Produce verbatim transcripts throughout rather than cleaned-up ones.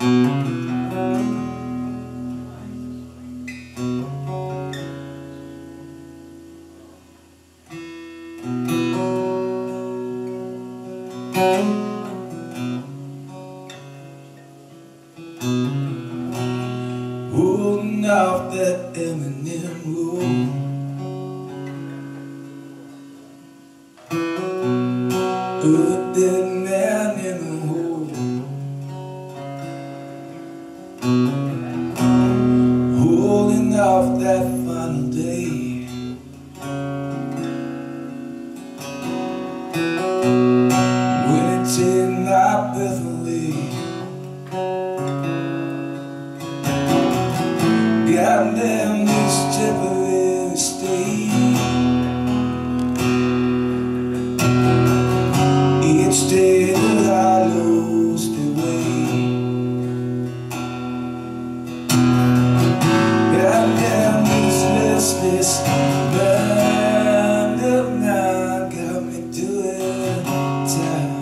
Holding off that Eminem road, put that man in a hole. Holding off that final day, when it take my breath away. Goddamn this temporary state, each day that I lose the way. Goddamn this restless mind of mine got me doing time.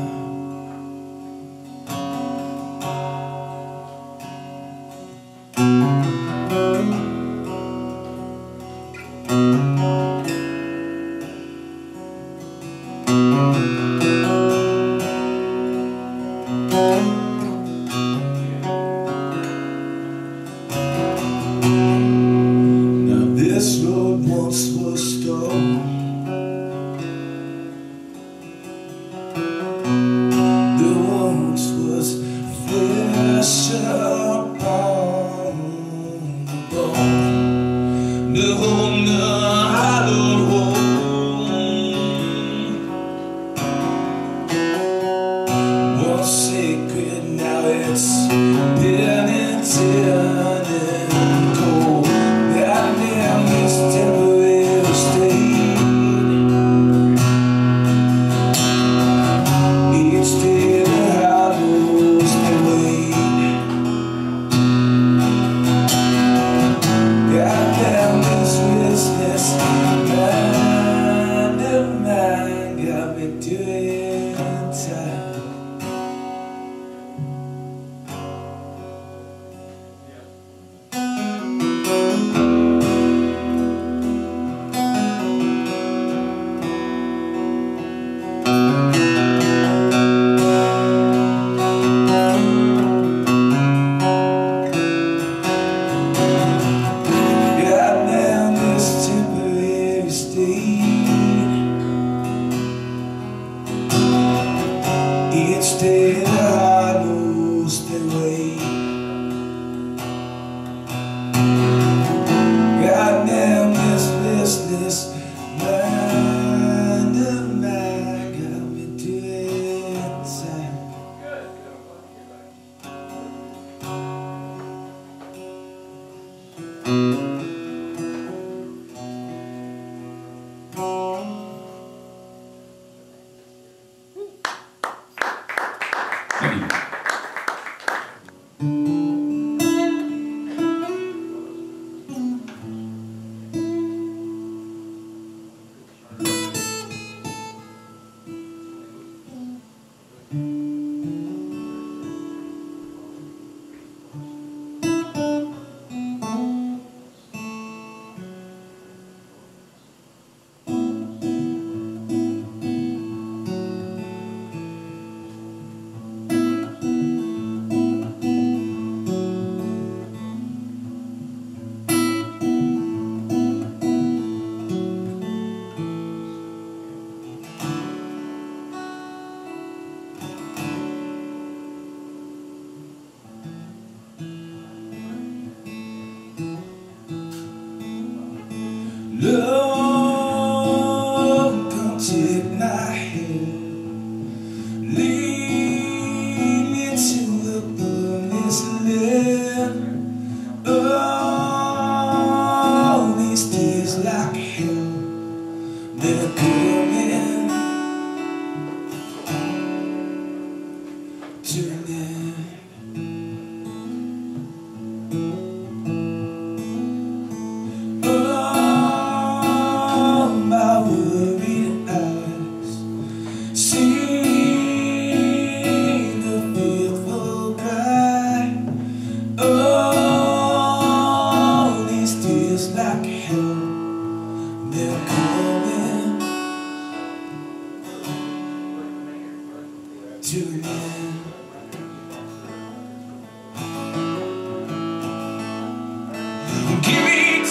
Now this road once was stone, the once was flesh upon the bone, the home, the hallowed home, once sacred, now it's penitent. Each day that I lose the way, goddamn this listless mind of mine got me doing time. Love, come take my hand, lead me to the promised land. Oh, these days like hell, they're coming to an end. Oh,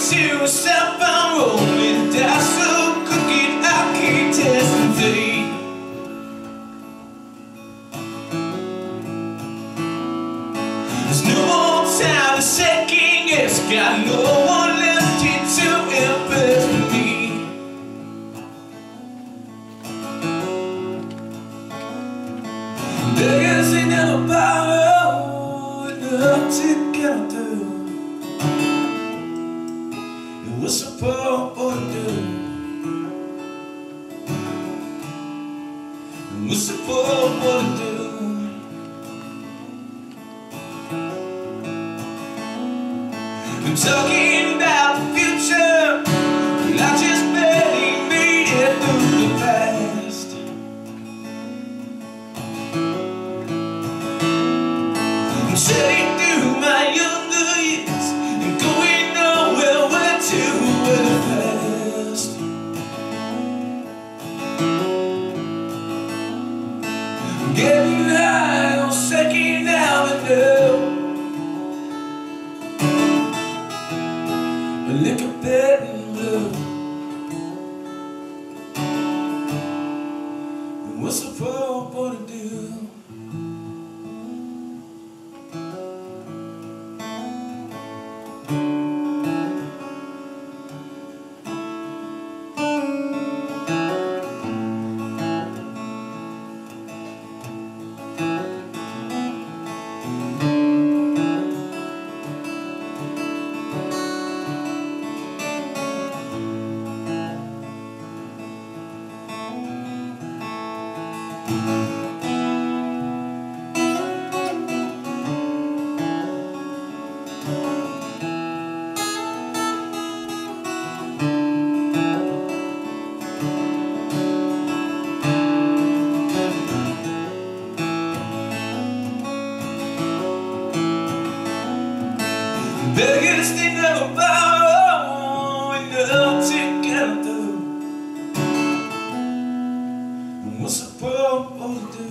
to myself, I'm rolling dice, so crooked I can't test and fade. There's no more time to second guess, got no one left here to impress me. Beggars ain't never borrow enough to get through. And what's a poor boy to do? And what's a poor boy to do? I'm talking about the future, but I just barely made it through the past. I'm shedding through my younger years and going nowhere, way too well fast. I'm getting high on Second Avenue, a liquor bed and blue. And what's the poor boy to do? Beggars they never borrow enough to get through. And what's a poor boy to do?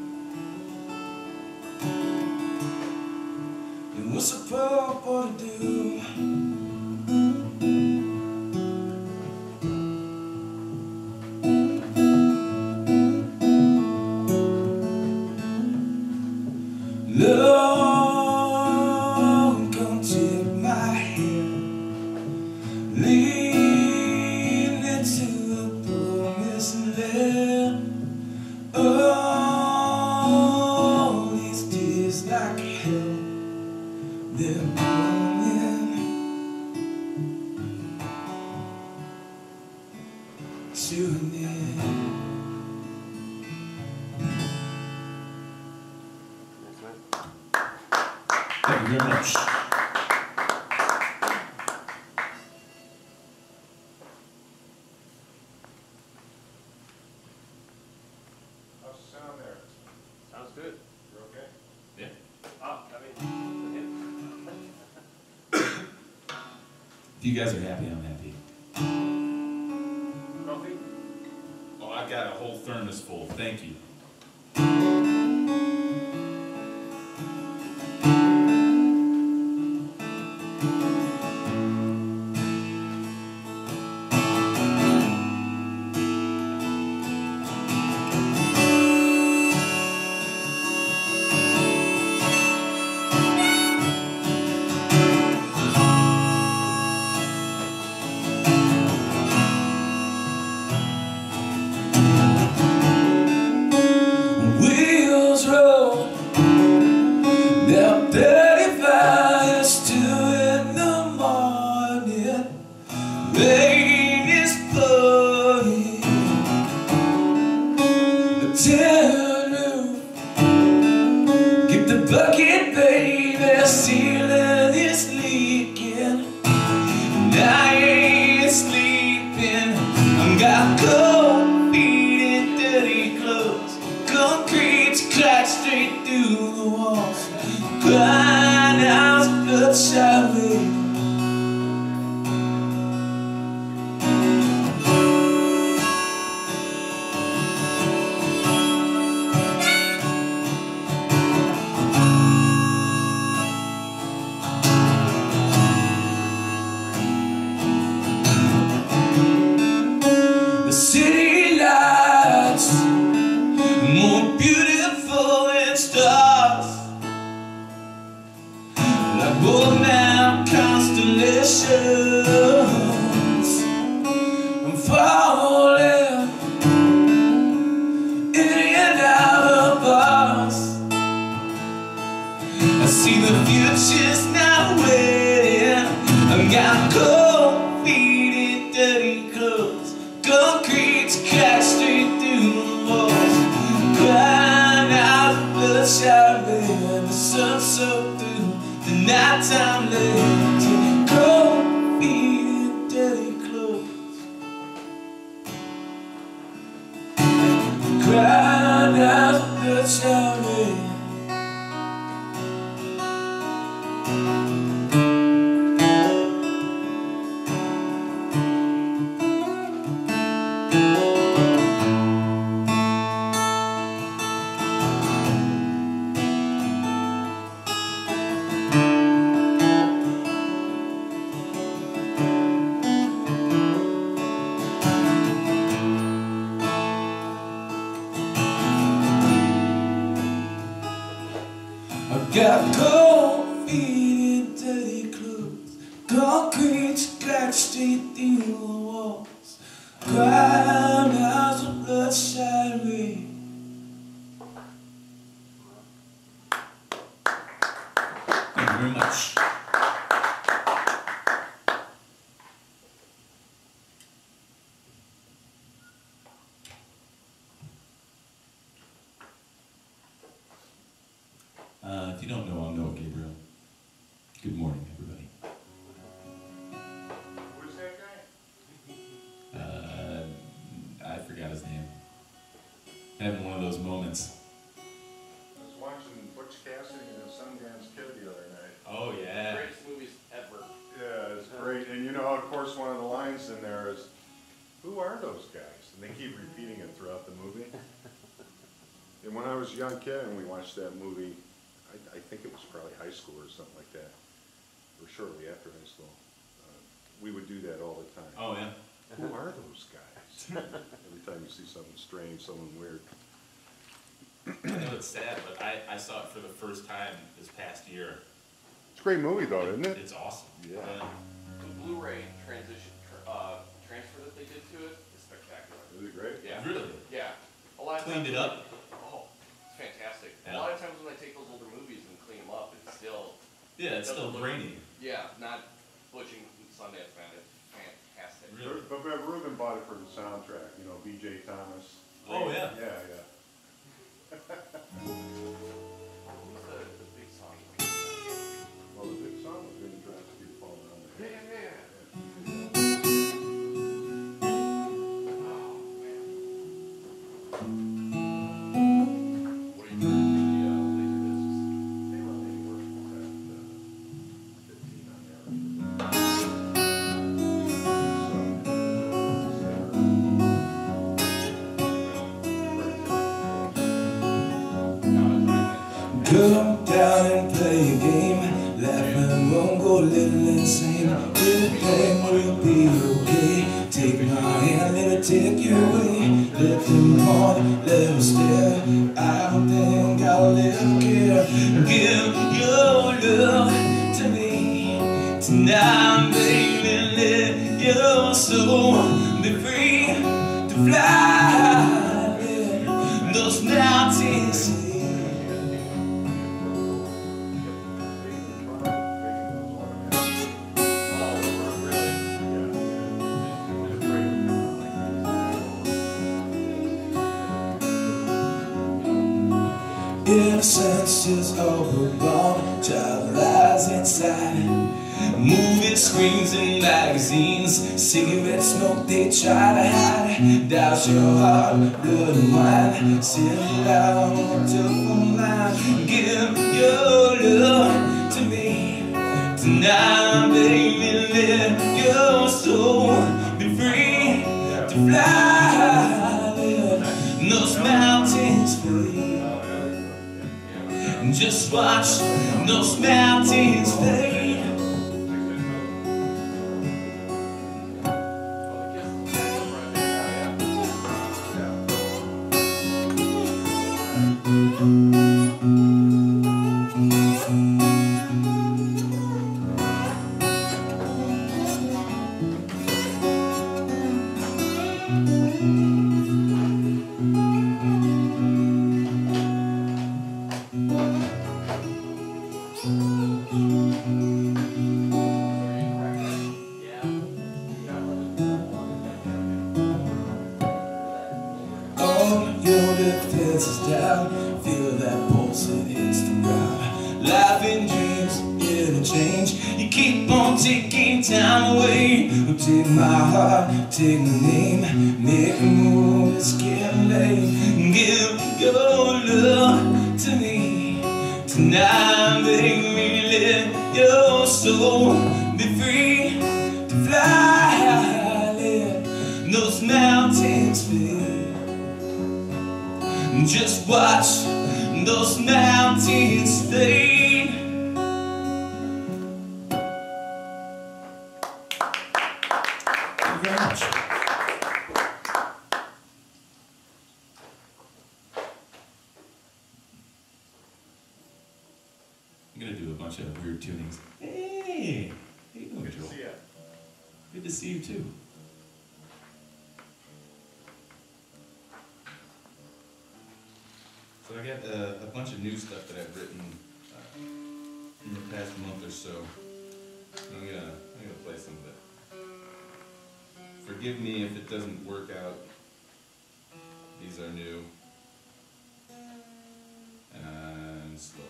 And what's a poor boy to do? Lord, come take my hand, lead me to the promised land. All these tears like hell, they're burning to an end. Thank you very much. How's the sound there? Sounds good. You're okay? Yeah. Oh, I mean, If you guys are happy, I'm happy. coffee? Oh, I got a whole thermos full. Thank you. Wheels roll down thirty-five, it's two in the morning. Rain is pouring, the tin roof, get the bucket, baby, ceiling is leaking. And I ain't sleeping, I've got cold feet and dirty clothes. Concrete cracks straight through the walls, grindhouse bloodshot way. Oh, now constellations I'm falling in and out of bars. I see the future's not waiting. I've got cold feet in dirty clothes, concrete cracked straight through the walls, crying out for bloodshot rain. The sun soaked through the nighttime lanes, cold feet in dirty clothes, crying out for bloodshot rain. I've got cold feet in dirty clothes, concrete cracked straight through the walls, crying out of bloodshot rain. Thank you very much. Uh, if you don't know, I'm Noah Gabriel. Good morning, everybody. Who's that guy? Uh, I forgot his name. Having one of those moments. I was watching Butch Cassidy and his Sundance Kid the other night. Oh, yeah. Greatest movies ever. Yeah, it's great. And you know, of course, one of the lines in there is, "Who are those guys?" And they keep repeating it throughout the movie. And when I was a young kid and we watched that movie, I, I think it was probably high school or something like that, or shortly after high school, uh, we would do that all the time. Oh, yeah. Who are those guys? Every time you see something strange, something weird. I know it's sad, but I, I saw it for the first time this past year. It's a great movie though, isn't it? It's awesome. Yeah. The Blu-ray transition, tr- uh, transfer that they did to it is spectacular. Is it great? Yeah. Really? Yeah. A lot of Cleaned times it when up? I- Oh, it's fantastic. Yeah. A lot of times when I take those older movies and clean them up, it's still. Yeah, it's still doesn't look- grainy. Yeah, not butching Sundance Man. It's fantastic. Really? But but Ruben bought it for the soundtrack, you know, B J Thomas. Oh, yeah. Yeah, yeah. Who's the, the big song? Well, the big song was "Didn't Drive Keep Falling on the Yeah, Head." yeah, yeah. Oh, man. What are you doing for the uh, laser discs? They run anywhere from that, uh, fifteen on average. Come down and play a game, laugh and won't go a little insane. Everything will be okay. Take my hand, let me take you away. Let them point, let them stare. I don't think I'll live here. Give your love to me tonight, baby. Let your soul be free to fly. Let those mountains see. Innocence is overborn, child lies inside. Movie screens and magazines, cigarette smoke they try to hide. Douse your heart, blood and wine, sit down on a telephone line. Give your love to me tonight, baby. Let your soul be free to fly. Let those mountains flee. Just watch those mountains fade. All your defenses down, feel that pulse, it hits the ground. Life and dreams interchange, you keep on taking time away. Well, take my heart, take my name, make a move, it's getting late. Give your love to me tonight, make me let your soul be free to fly. Let those mountains fade. Just watch those mountains fade. Thank you very much. I'm gonna do a bunch of weird tunings. Hey, how you doing, Joel? See ya. Good to see you too. So I got uh, a bunch of new stuff that I've written uh, in the past month or so. I'm gonna, I'm gonna play some of it. Forgive me if it doesn't work out. These are new and slow.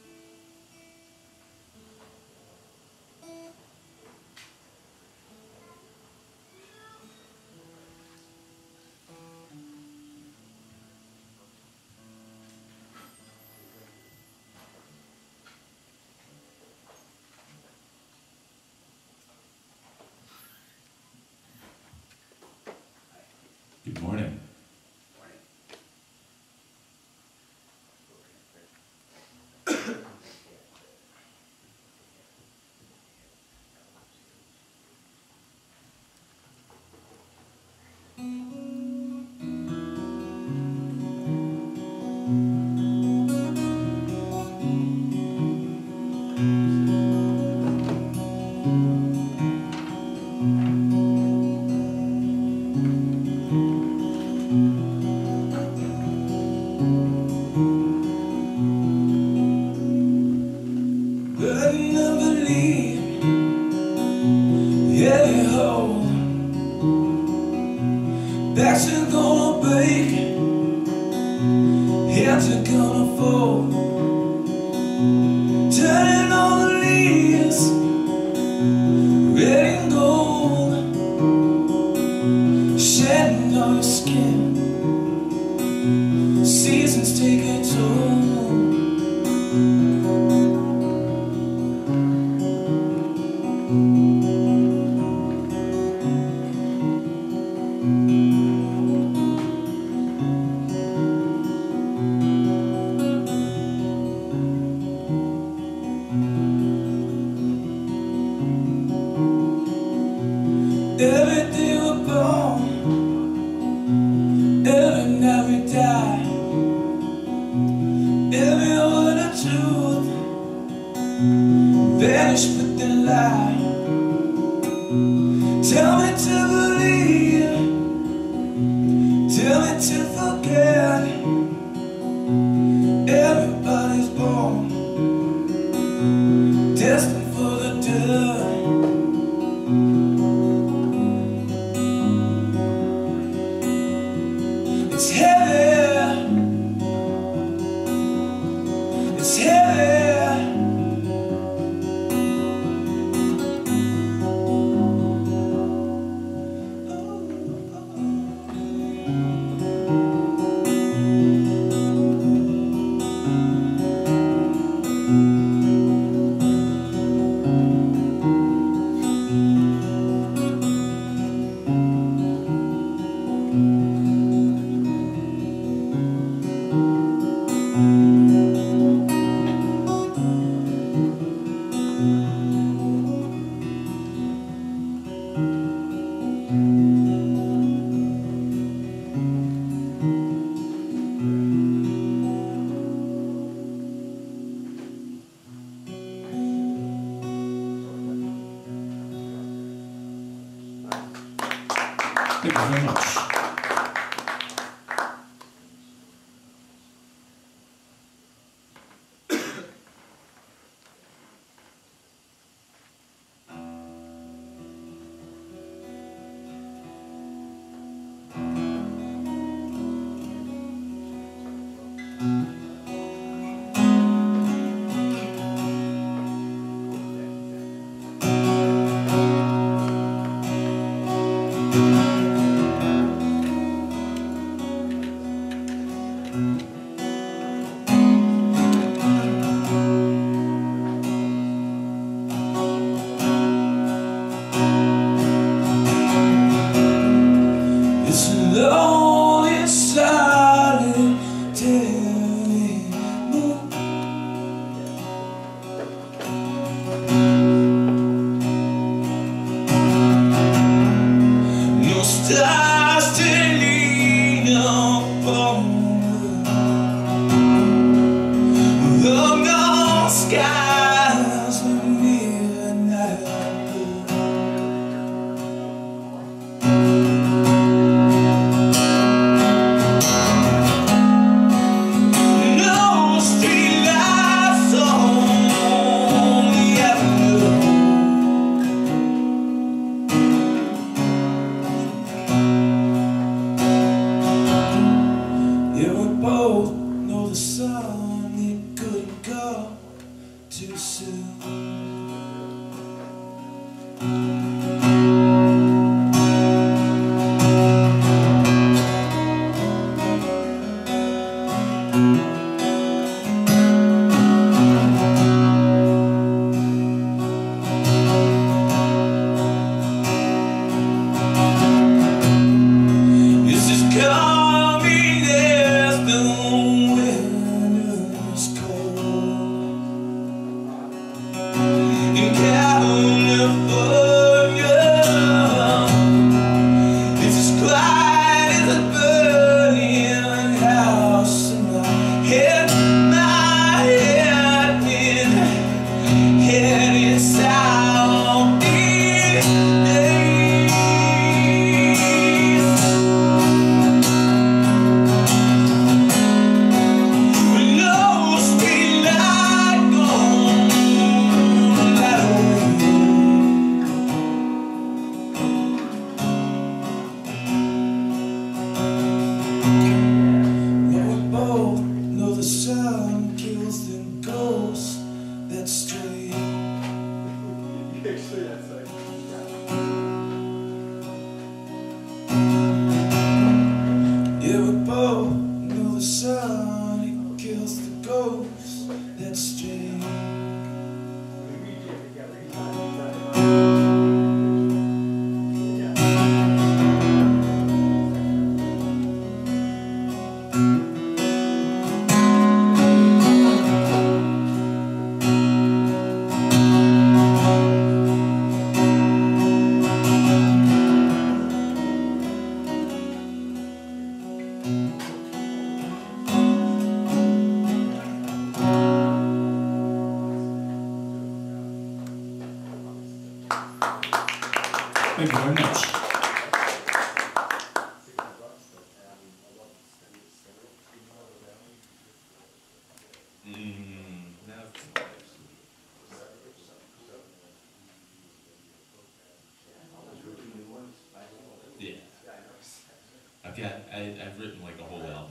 Good morning. Burden of belief, heavy hold. Backs are gonna break, heads are gonna fall. Turning all the leaves, red and gold. Shedding all your skin, seasons take a toll. Every day we're born, every night we die. Every word of truth vanish with the lie. Tell me to believe, tell me to forget. Everybody's born destined for the dirt. It's heavy, it's heavy. Thank you very much. too soon. This is coming as the winter's cold in California. It's as quiet as a burning house in my head. My head been headed south these days. With no street light gone that way. Well, we both know the sun kills the ghosts that stray. Yeah, we both know the sun, it kills the ghosts that stray. Thank you very much. Mm, no. Yeah. I've got, I, I've written like a whole album.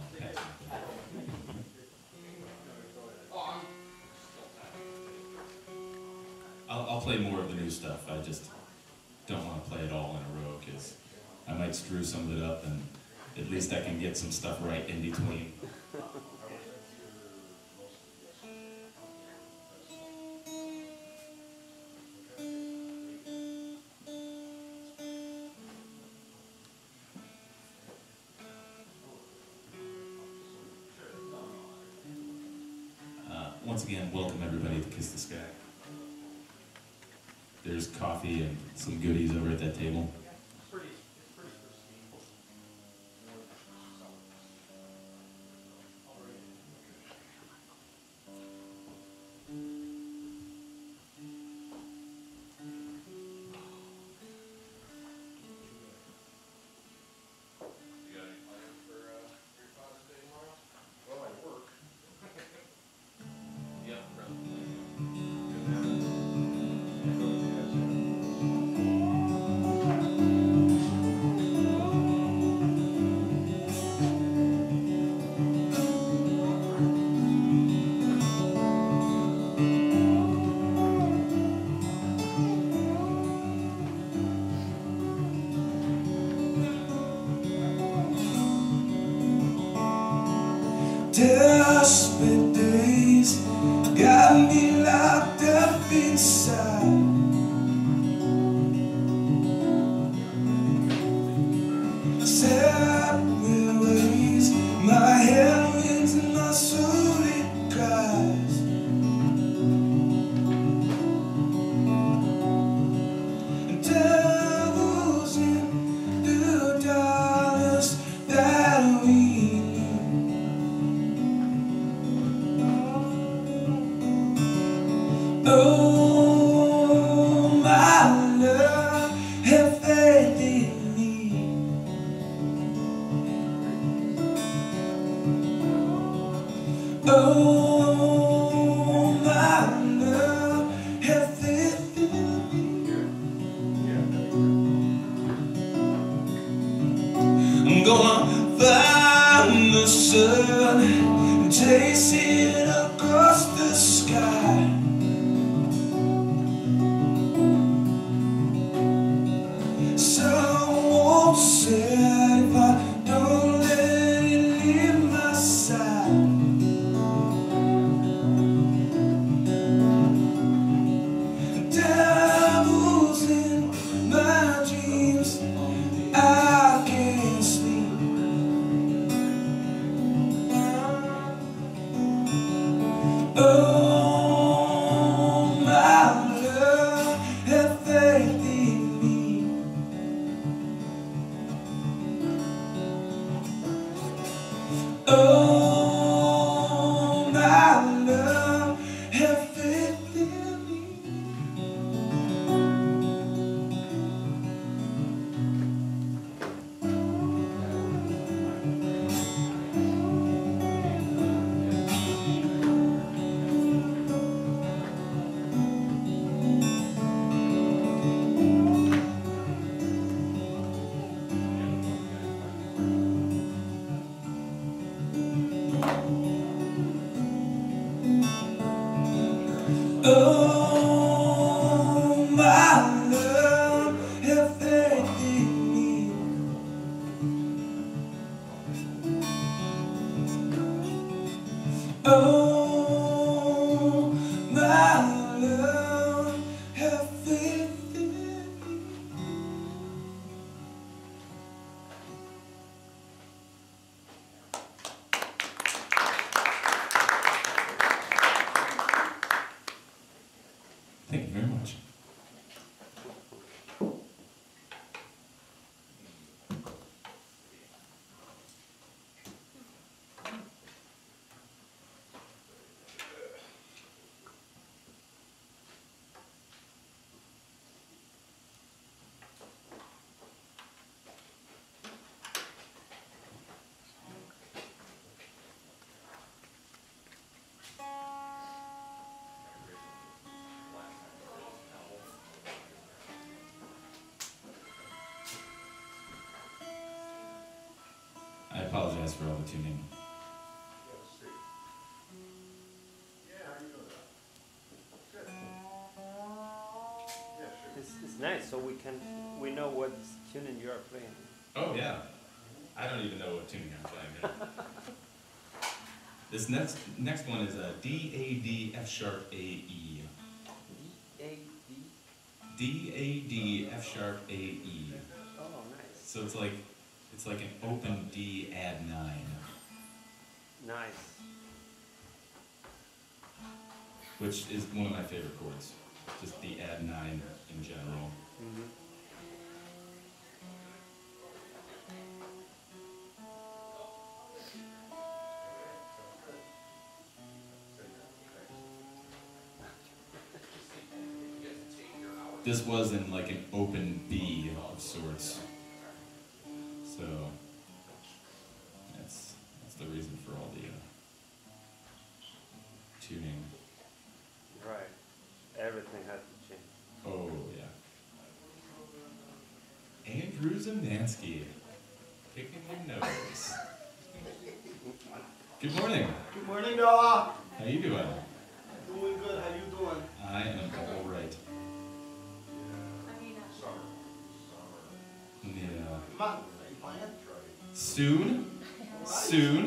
I'll, I'll play more of the new stuff. I just don't want to play it all in a row because I might screw some of it up, and at least I can get some stuff right in between. Uh, once again, welcome everybody to Kiss the Sky. There's coffee and some goodies over at that table. Desperate days got me locked up inside. Separate ways, my head wins and my soul it cries. And devils in the darkness that we oh, my love, have faith in me. Oh, my love, have faith in me. I'm gonna find the sun and chase it across the sky. Oh, my love, have faith in me. Oh, my love, have faith in me. Thank you very much. I apologize for all the tuning. It's, it's nice, so we can we know what tuning you are playing. Oh yeah, I don't even know what tuning I'm playing now. This next next one is a D A D F sharp A E. D A D. D A D F sharp A E. Oh, nice. So it's like it's like an open D add nine, Nice. which is one of my favorite chords. Just the add nine in general. Mm-hmm. This was in like an open B of sorts. So that's that's the reason for all the uh, tuning. Right. Everything has to change. Oh yeah. Andrew Zemansky, picking your nose. Good morning. Good morning, Noah. How you doing? Doing good. How you doing? I am all right. Yeah. Come on, you playing? Soon. Soon.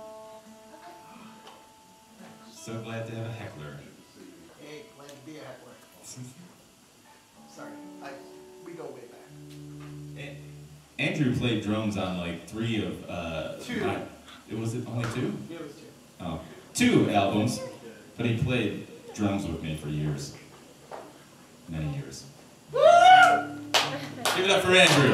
So glad to have a heckler. Hey, glad to be a heckler. Sorry, I we go way back. A- Andrew played drums on like three of uh. Two. my- it was it only two? It was two. Oh, two albums, but he played drums with me for years, many years. Give it up for Andrew.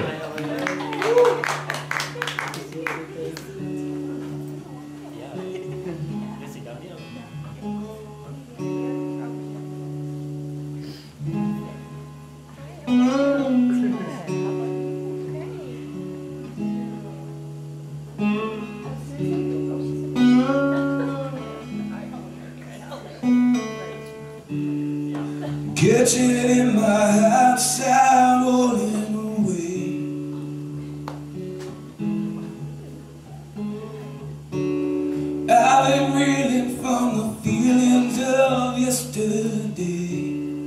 Catching it in my outside, rolling away. I've been reeling from the feelings of yesterday.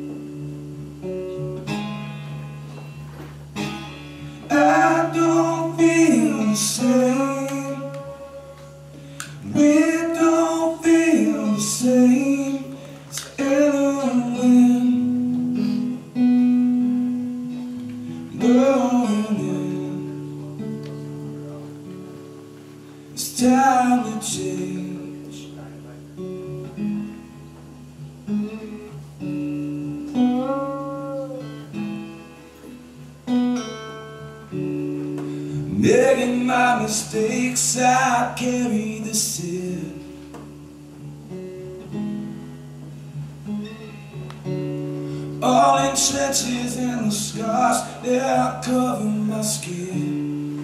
I don't feel the same. We don't feel the same. It's everywhere. Going in. It's time to change. Making my mistakes, I carry the sin. All in trenches and the scars that cover my skin.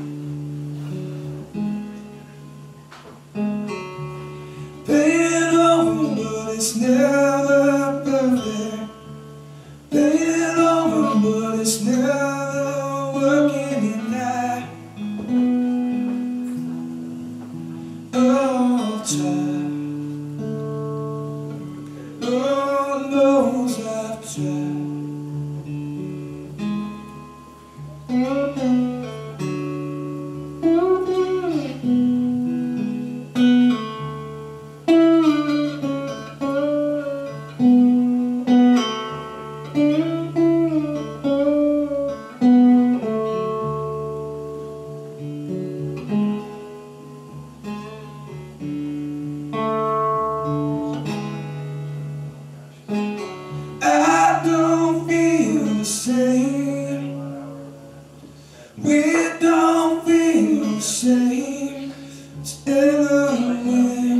Pain over, but it's never perfect. Pain over, but it's never working in that. Oh, time. Oh, no. don't feel the same. We don't feel the same as ever when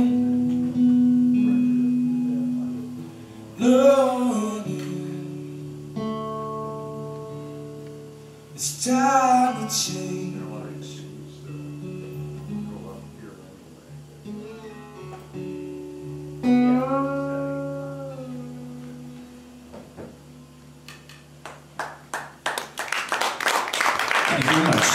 loving you. It's time to change. Thank you very much.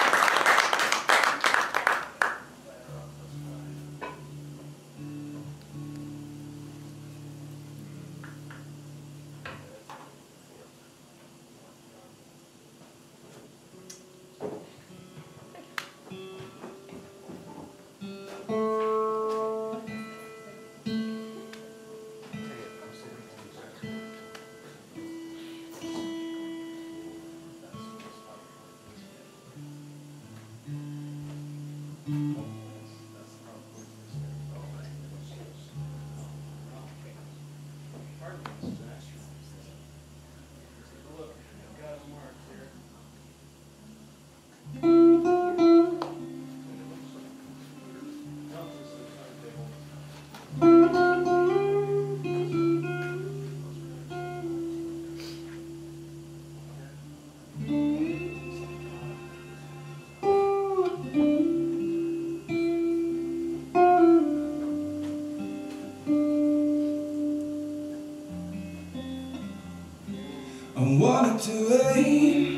I wanted to aim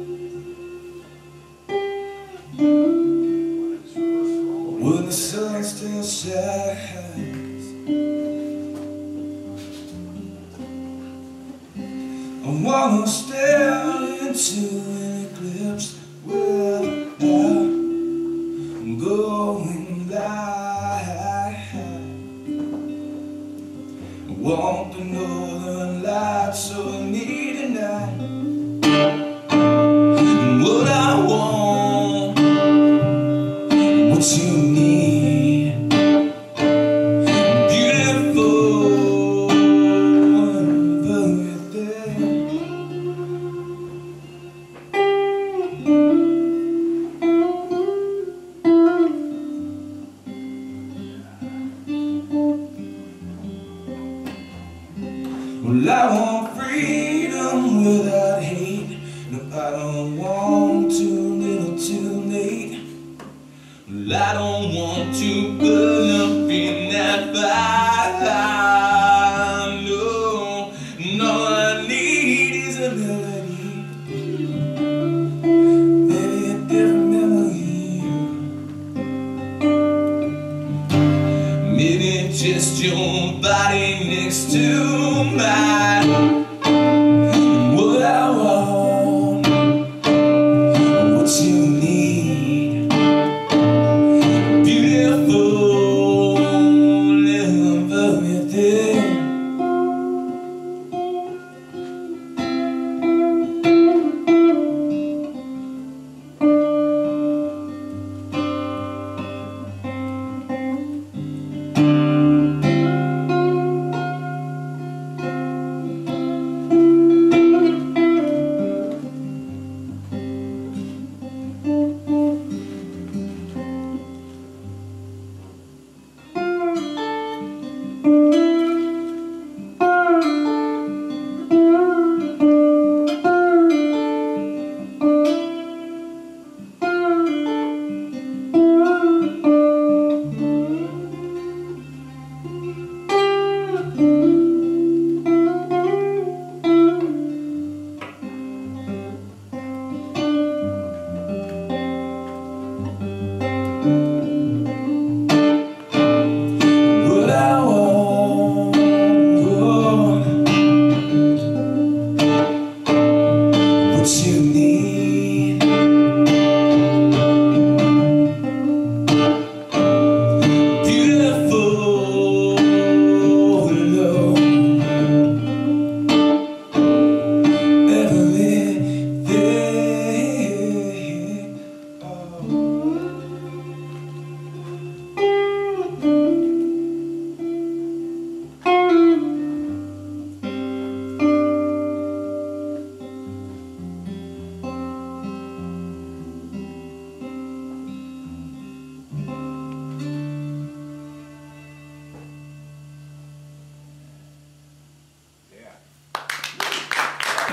when the sun still shines. I wanna stare into an eclipse without going blind. I want the northern lights so I need a night. What I want, what you need, beautiful and everything. Well, I want freedom without hate. No, I don't want too little too late. Well, I don't want to burn up in that fire. No, and all I need is a melody, maybe a different memory, maybe just your body next to mine. What I want, what you need, beautiful, everything.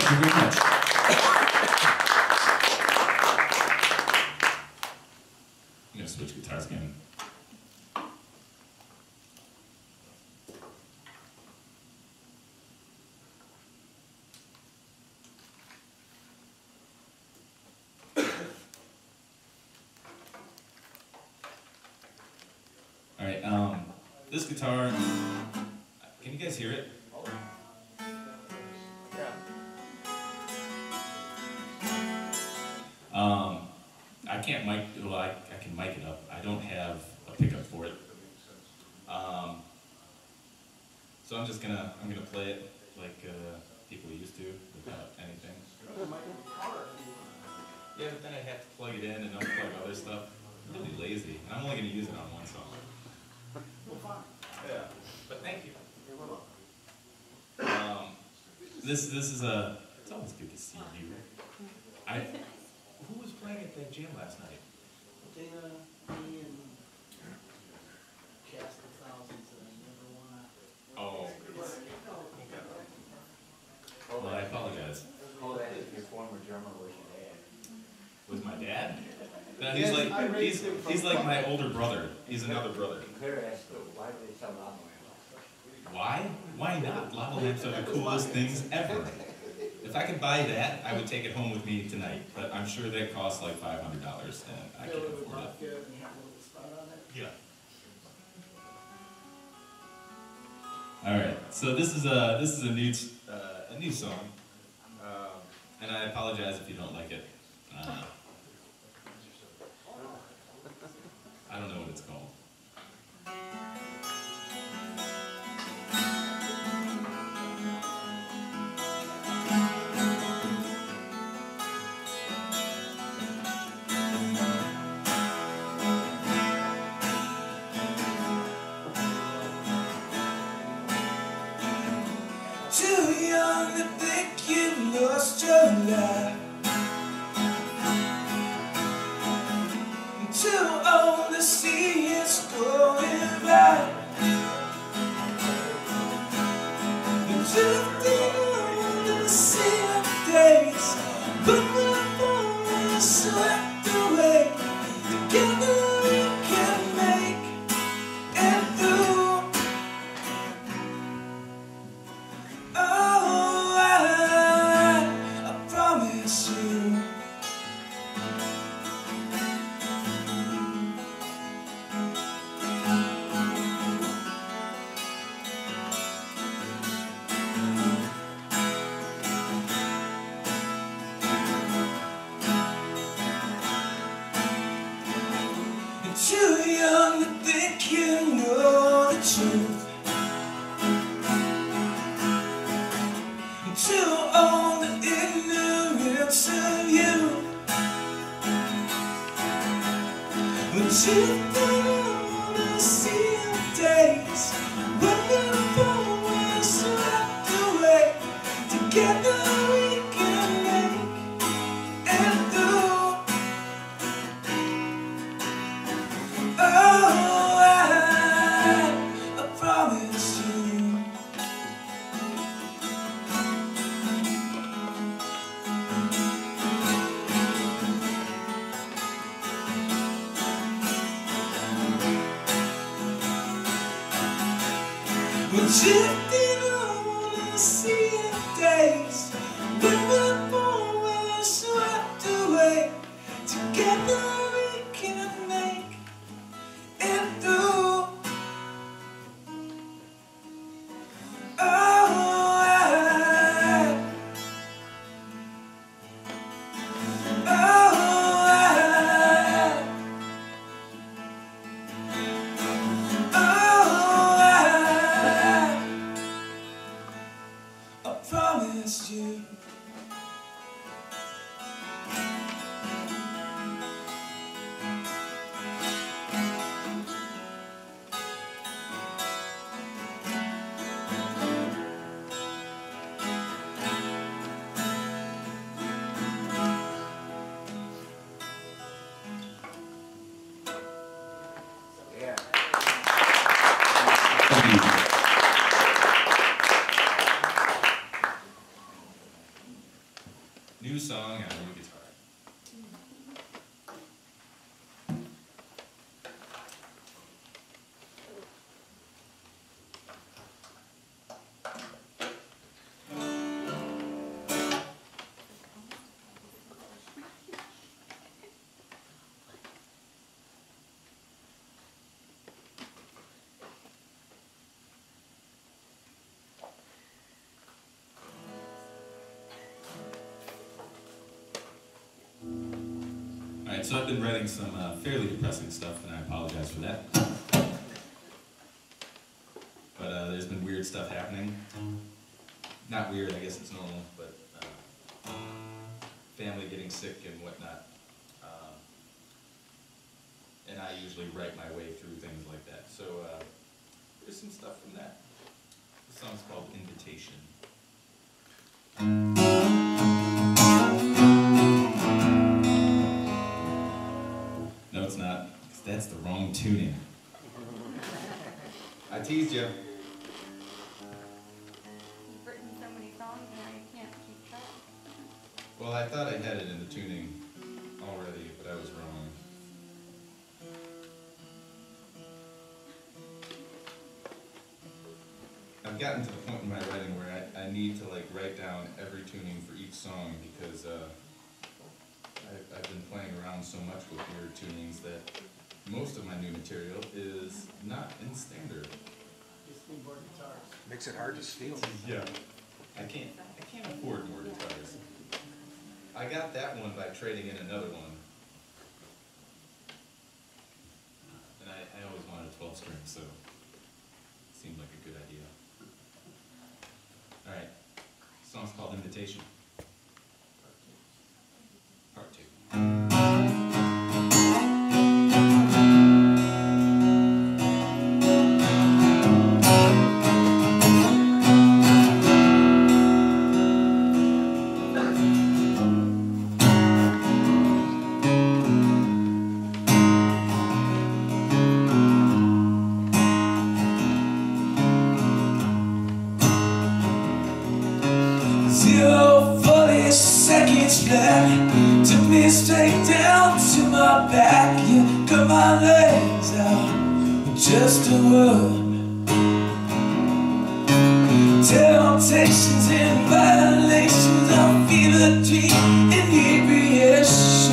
Thank you very much. I'm gonna switch guitars again. All right, um, this guitar, can you guys hear it? Yeah. Um, I can't mic, well, I, I can mic it up. I don't have a pickup for it. Um, so I'm just gonna, I'm gonna play it like uh, people used to, without anything. Yeah, but then I'd have to plug it in and unplug other stuff. I'm really lazy, and I'm only gonna use it on one song. Well, fine. Yeah, but thank you. You're welcome. Um, this, this is a, it's always good to see you. I, who was playing at that jam last night? Dana, me, and cast of thousands that I never wanna. Oh. Well, I apologize. Oh, that is your former drummer was your dad. Was my dad? No, he's Yes, I like, raised he's, him from he's like my puppet. older brother. He's another brother. You could have asked, why did they sell lava lamps? Why? Why not? Lava lamps are the coolest things ever. If I could buy that, I would take it home with me tonight, but I'm sure that costs like five hundred dollars, and I Fill can't it with afford it. vodka and have a little spot on it. Yeah. All right. So this is a this is a new uh, a new song, um, and I apologize if you don't like it. Uh, I don't know what it's called. Too young to think you lost your life. Too old to see it's going by. Too thin to see the days, but we're always swept away. Together we can make it through. Oh, I, I promise you. You're too young to think you know the truth. Too old to ignorance of you. Too old to see the days when we're always swept away. Together we can make it through. Oh, I, I promise you. We're drifting on the sea of days when we're always swept away. Together we can make it through. Oh, I, oh, I, oh, I, I promised you. Yeah. Thank you. New song on new guitar. Alright, so I've been writing some uh, fairly depressing stuff, and I apologize for that. But uh, there's been weird stuff happening. Not weird, I guess it's normal, but uh, family getting sick and whatnot. Um, and I usually write my way through things like that. So uh, there's some stuff from that. The song's called Invitation. No, it's not, because that's the wrong tuning. I teased you. You've written so many songs now you can't keep track. Well, I thought I had it in the tuning already, but I was wrong. I've gotten to the point in my writing where I, I need to like write down every tuning for each song because uh, I've, I've been playing around so much with weird tunings that most of my new material is not in standard. Just need more guitars. Makes it hard to steal. Yeah. I can't, I can't afford more guitars. I got that one by trading in another one. And I, I always wanted a twelve string, so it seemed like a good idea. Alright, the song's called Invitation. Part two. Zero forty seconds left. Took me straight down to my back. You cut my legs out with just a word. Temptations and violations of fever, dream, inebriation.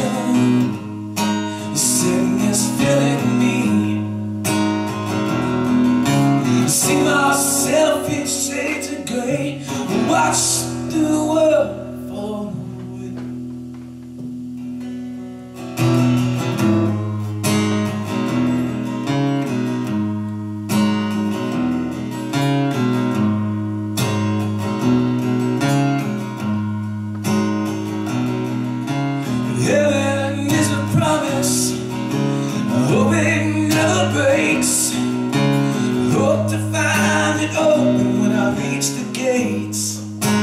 Sickness filling me. See myself in shades of grey. Watch the world fall away. Heaven is a promise, I hope it never breaks. Hope to find it open when I reach the gates.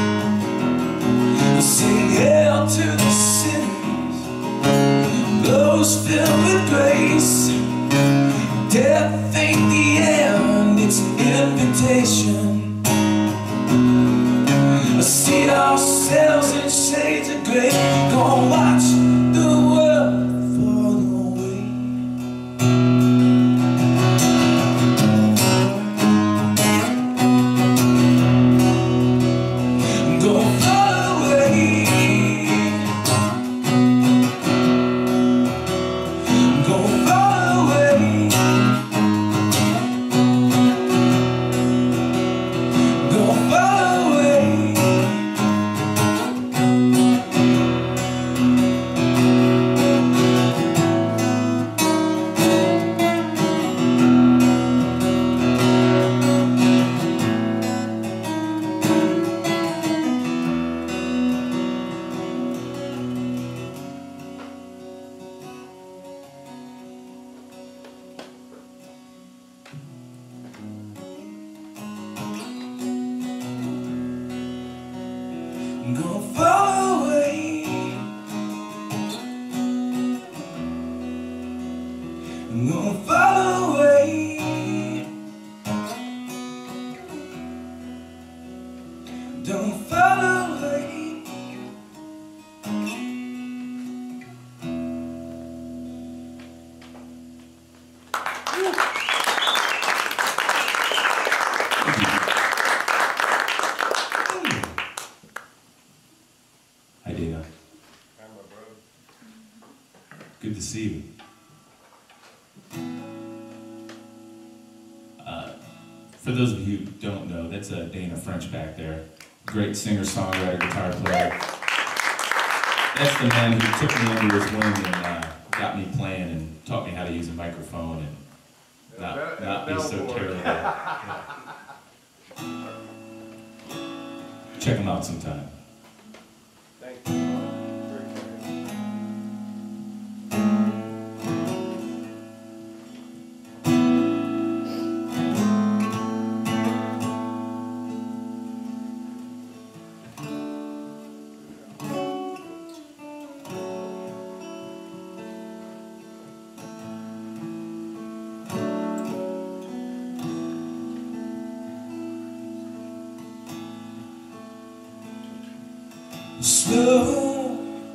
Sing hail to the sinners, those filled with grace. Death ain't the end, it's an invitation. I see ourselves in shades of grey. Gonna watch the world fall away. Gonna fall away. Gonna fall away. Gonna fall away. Gonna fall away. Gonna fall away. Don't fall away. Good to see you. Uh, for those of you who don't know, that's uh, Dana French back there. Great singer-songwriter, guitar player. That's the man who took me under his wing and uh, got me playing and taught me how to use a microphone and not, And a not be bell- so and a terrible. bellboy. Check him out sometime. Thank you. Very kind. Slow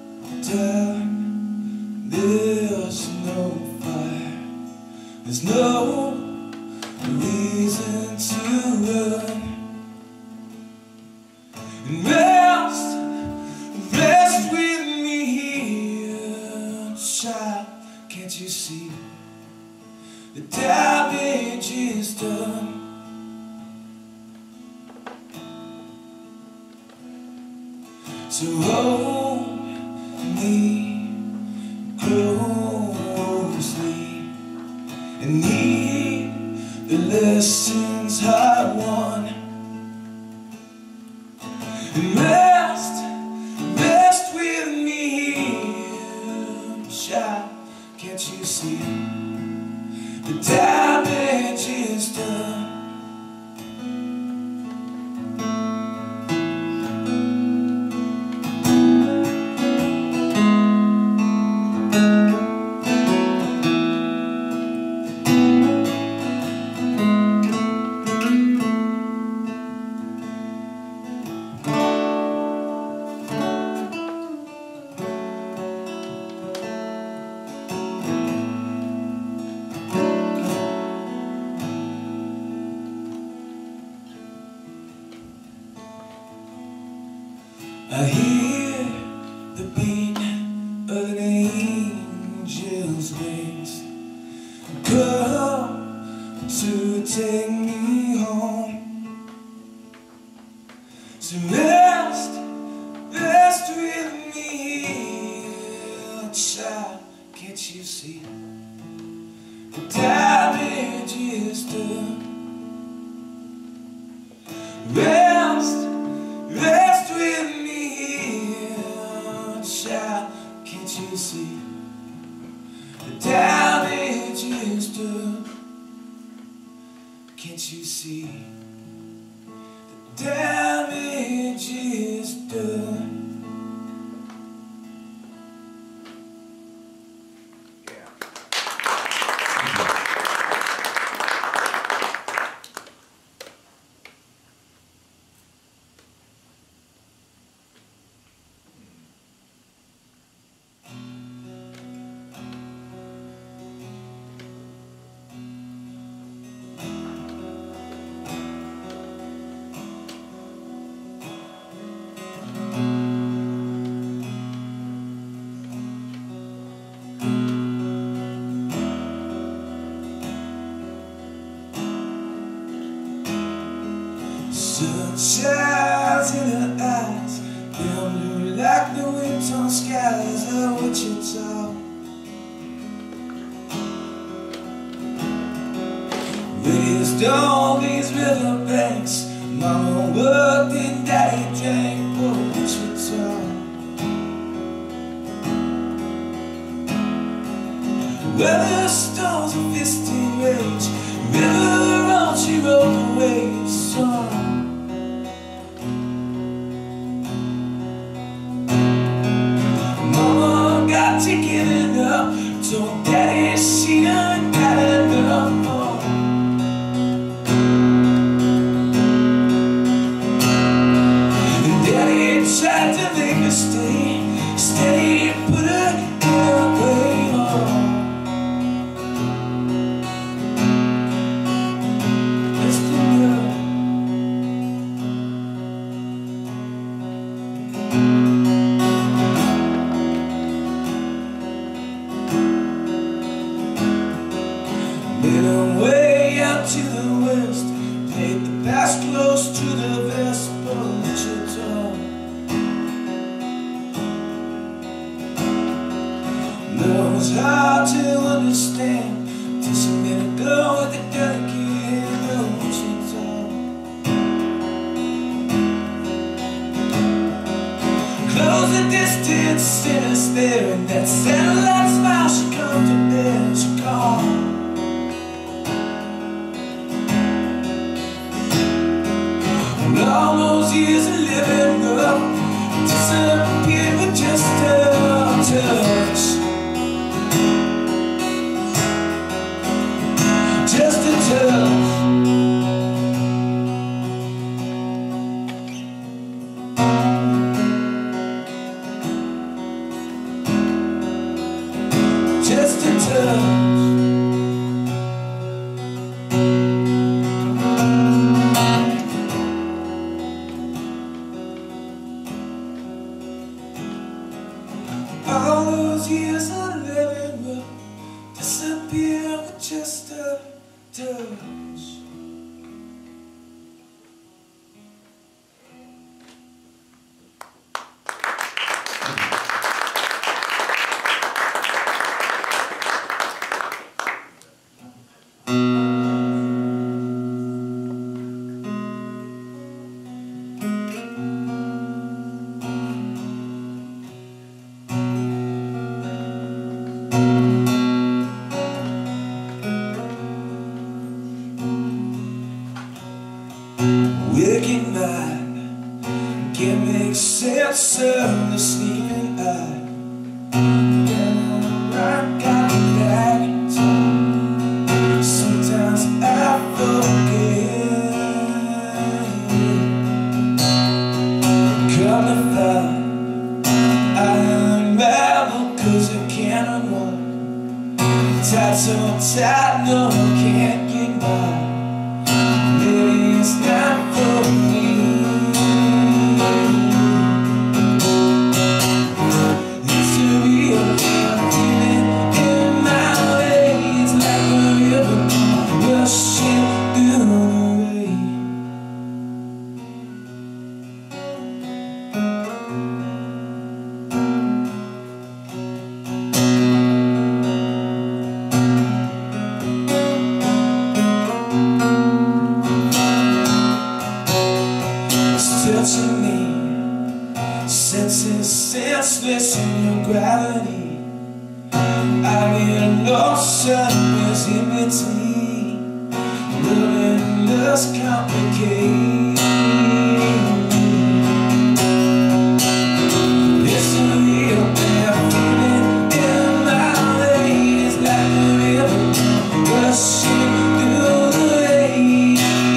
down, there's no fire, there's no reason to run. And rest, rest with me here, child, can't you see the damage is done? So hold me closely and need the lessons I won. And rest, rest with me, child, can't you see the damage is done? I hear the beat of an angel's wings come to take me home. So rest, rest with me, child, can't you see the damage is done? Rest, rest with me, child, can't you see the damage is done? Can't you see the damage is done? Sun shines in her eyes, pale blue like the winter skies of Wichita. Raised on these riverbanks, Mama worked and Daddy drank for Wichita. Weather storms and fisting rage, river on she rode the waves, son. Mama got to get up, told Daddy she done got enough. And Daddy tried to make her stay, stay and put her in her grave. It's the understand. Just a minute ago with the delicate emotions on. Close the distance in a stare, and that satellite smile she comes to bear, she gone. All those years of living rough disappeared with just a touch. Just a touch. Just a touch. All those years of living will disappear with just a touch. Waking mind can't make sense of the sleeping eye. Then I got back in time. Sometimes I forget. Come to find I unravel 'cause I can't unwind. Tied so tight, no, I can't get by. Maybe it's not for me. It's a real I'm feeling in my veins like a river rushing through the rain. Touching me, senses senseless in your gravity. I get lost somewhere in between. Love and lust complicate. It's a real thing I'm feeling in my veins like a river rushing through the rain.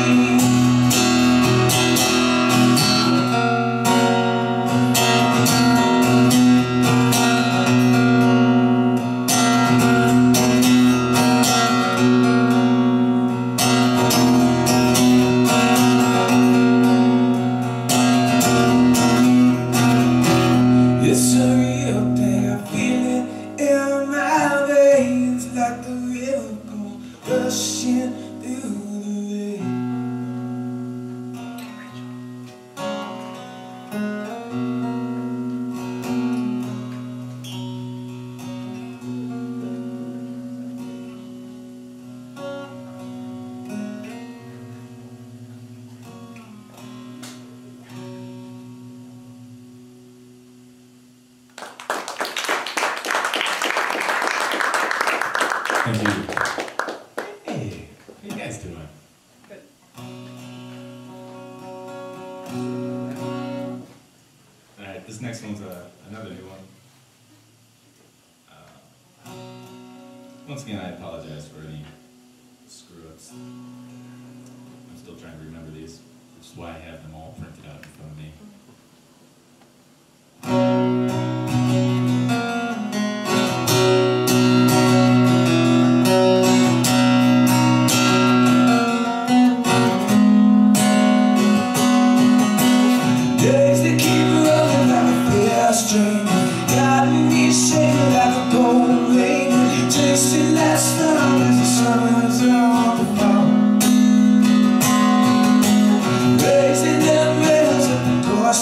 It's a real thing, I feel it in my veins like the river goes rushing through the rain. Thank you. Hey, how you guys doing? Good. Alright, this next one's a, another new one. Uh, once again, I apologize for any screw-ups. I'm still trying to remember these, which is why I have them all printed out in front of me. Days that keep running like a fast train, got me shaking like a cold rain. Tasted last time as the summer's on the phone. Raising them rails at the course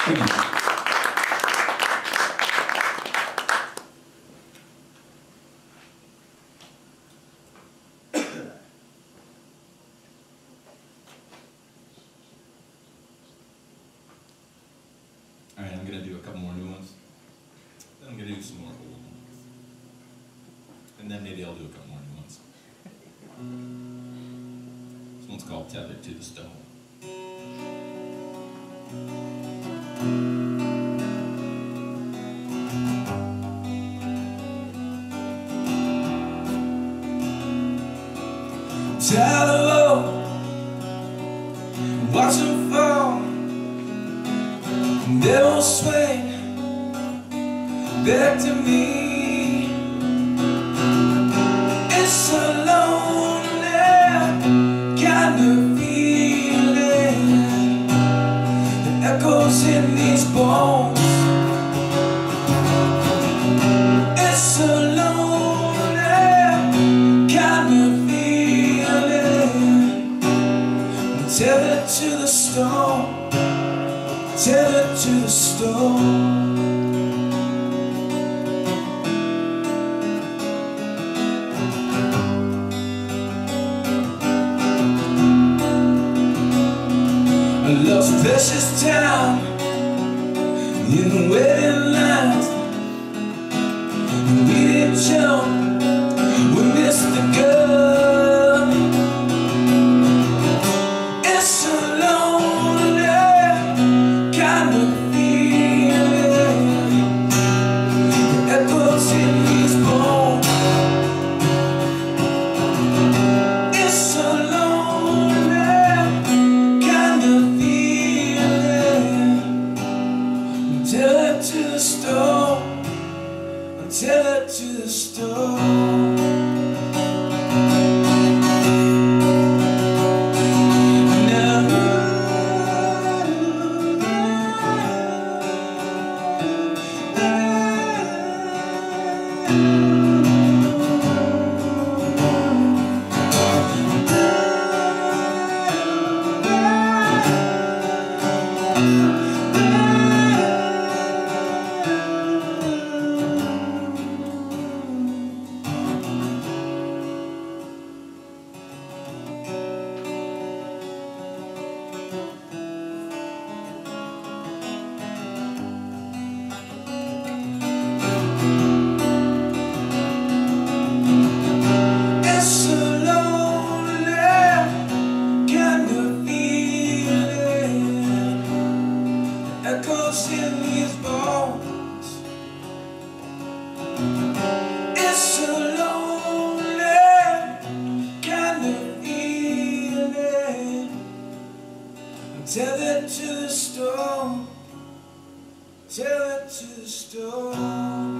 Thank you. All right, I'm gonna do a couple more new ones. Then I'm gonna do some more old ones. And then maybe I'll do a couple more new ones. This one's called Tethered to the Stone. Tired of all, watch them fall. They won't swing back to me. It's a lonely kind of feeling that echoes in these bones. It's a lonely kind of tethered to the stone, tethered to the stone. I lost precious time in the waiting lines. We didn't jump, we missed the gun. Tethered to the stone, tethered to the stone. Echoes in these bones. It's a lonely kind of feeling. I'm tethered to the stone, tethered to the stone.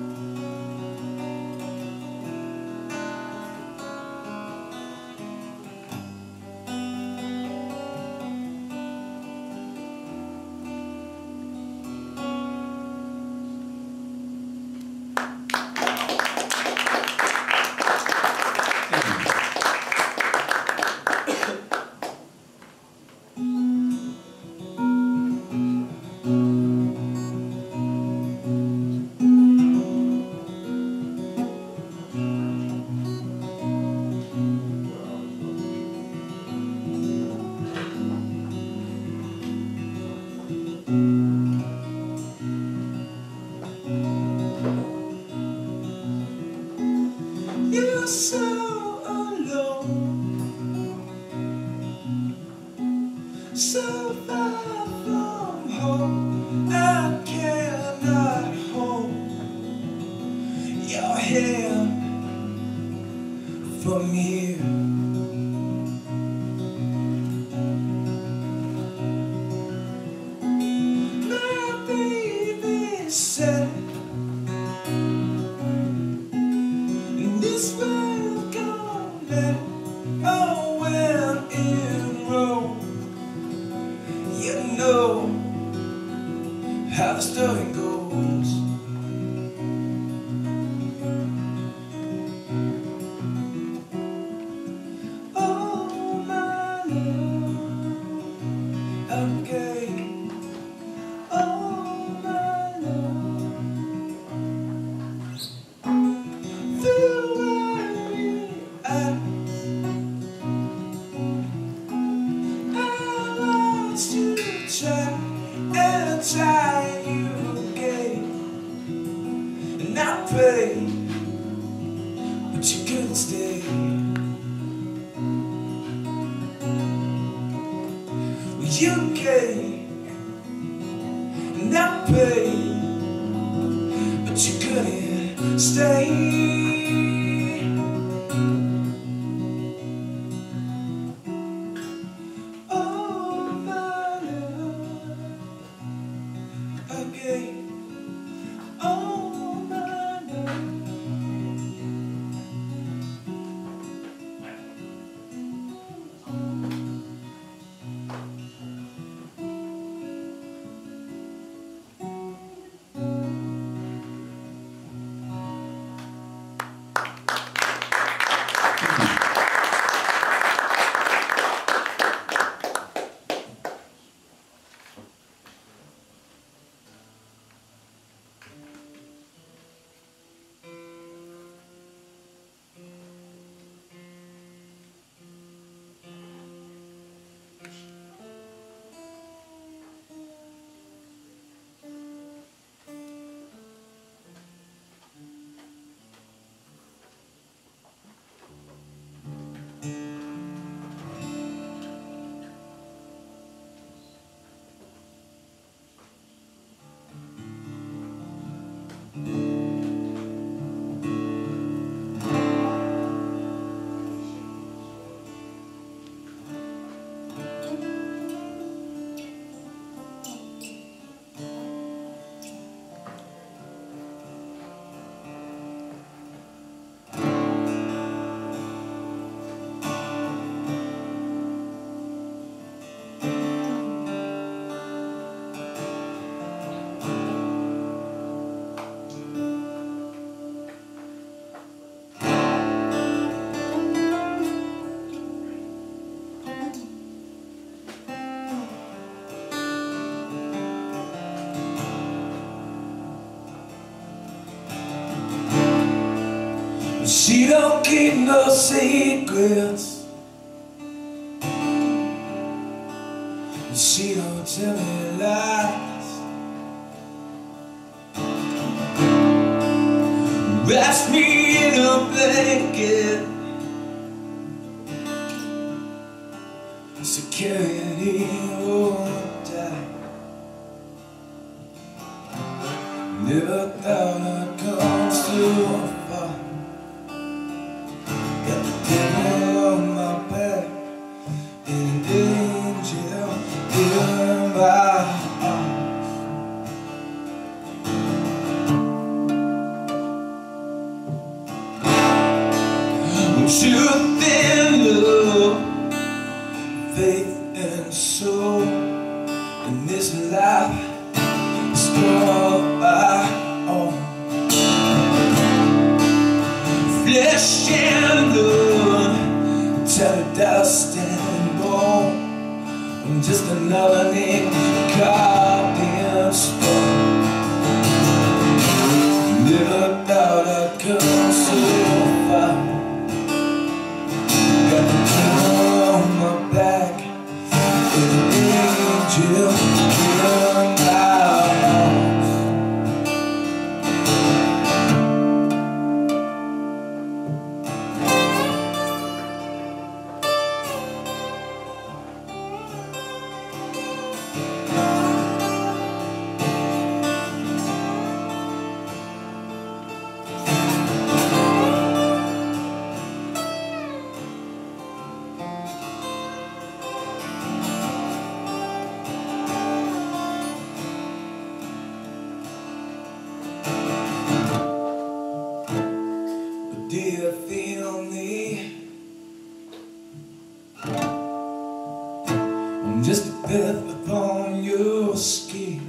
You're so alone, so far from home. I cannot hold your hand from here. My baby said this world gone let oh when in Rome. You know how the story goes. stay. Well, you came and I paid, but you couldn't stay. Oh my love, I gave all my love. She don't keep no secrets. She don't tell me lies. Wraps me in a blanket. Security won't die. Never thought I'd come so far. Got the devil on my back and an angel in my arms. Truth and love, faith and soul, in this life is all I own. Flesh and blood, tattered dust and bone. I'm just another name carved in stone. Never thought I'd come so far. Got the devil on my back and an angel in my arms. Do you feel me? I'm just a breath upon your skin.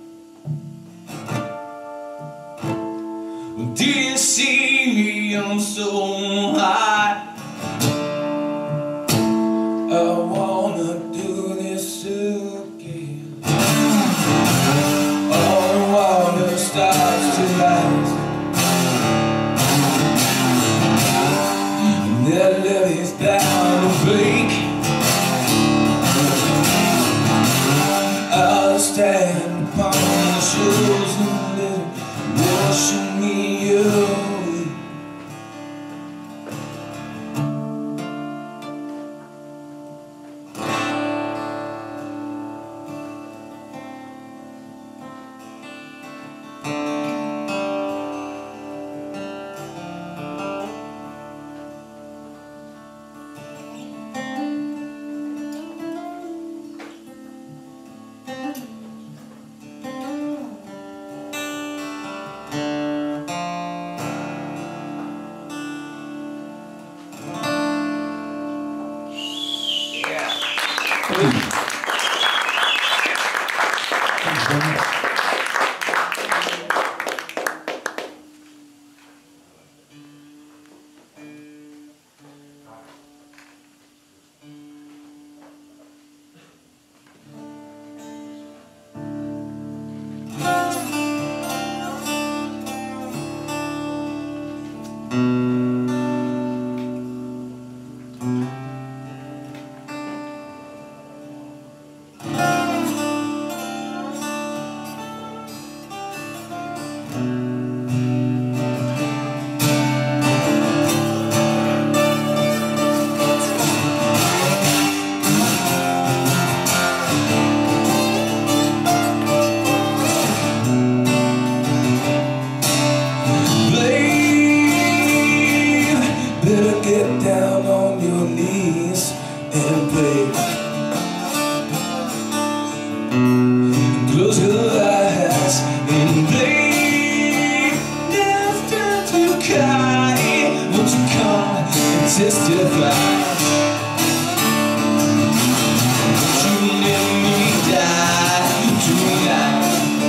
Do you see me? I'm so high. I wanna do this again. All the water starts to rise. That levee's bound to break. I'll stand upon the shores and let it wash me away. Better get down on your knees and pray. Close your eyes and pray. Now's time to cry. Won't you come and testify? You let me die tonight.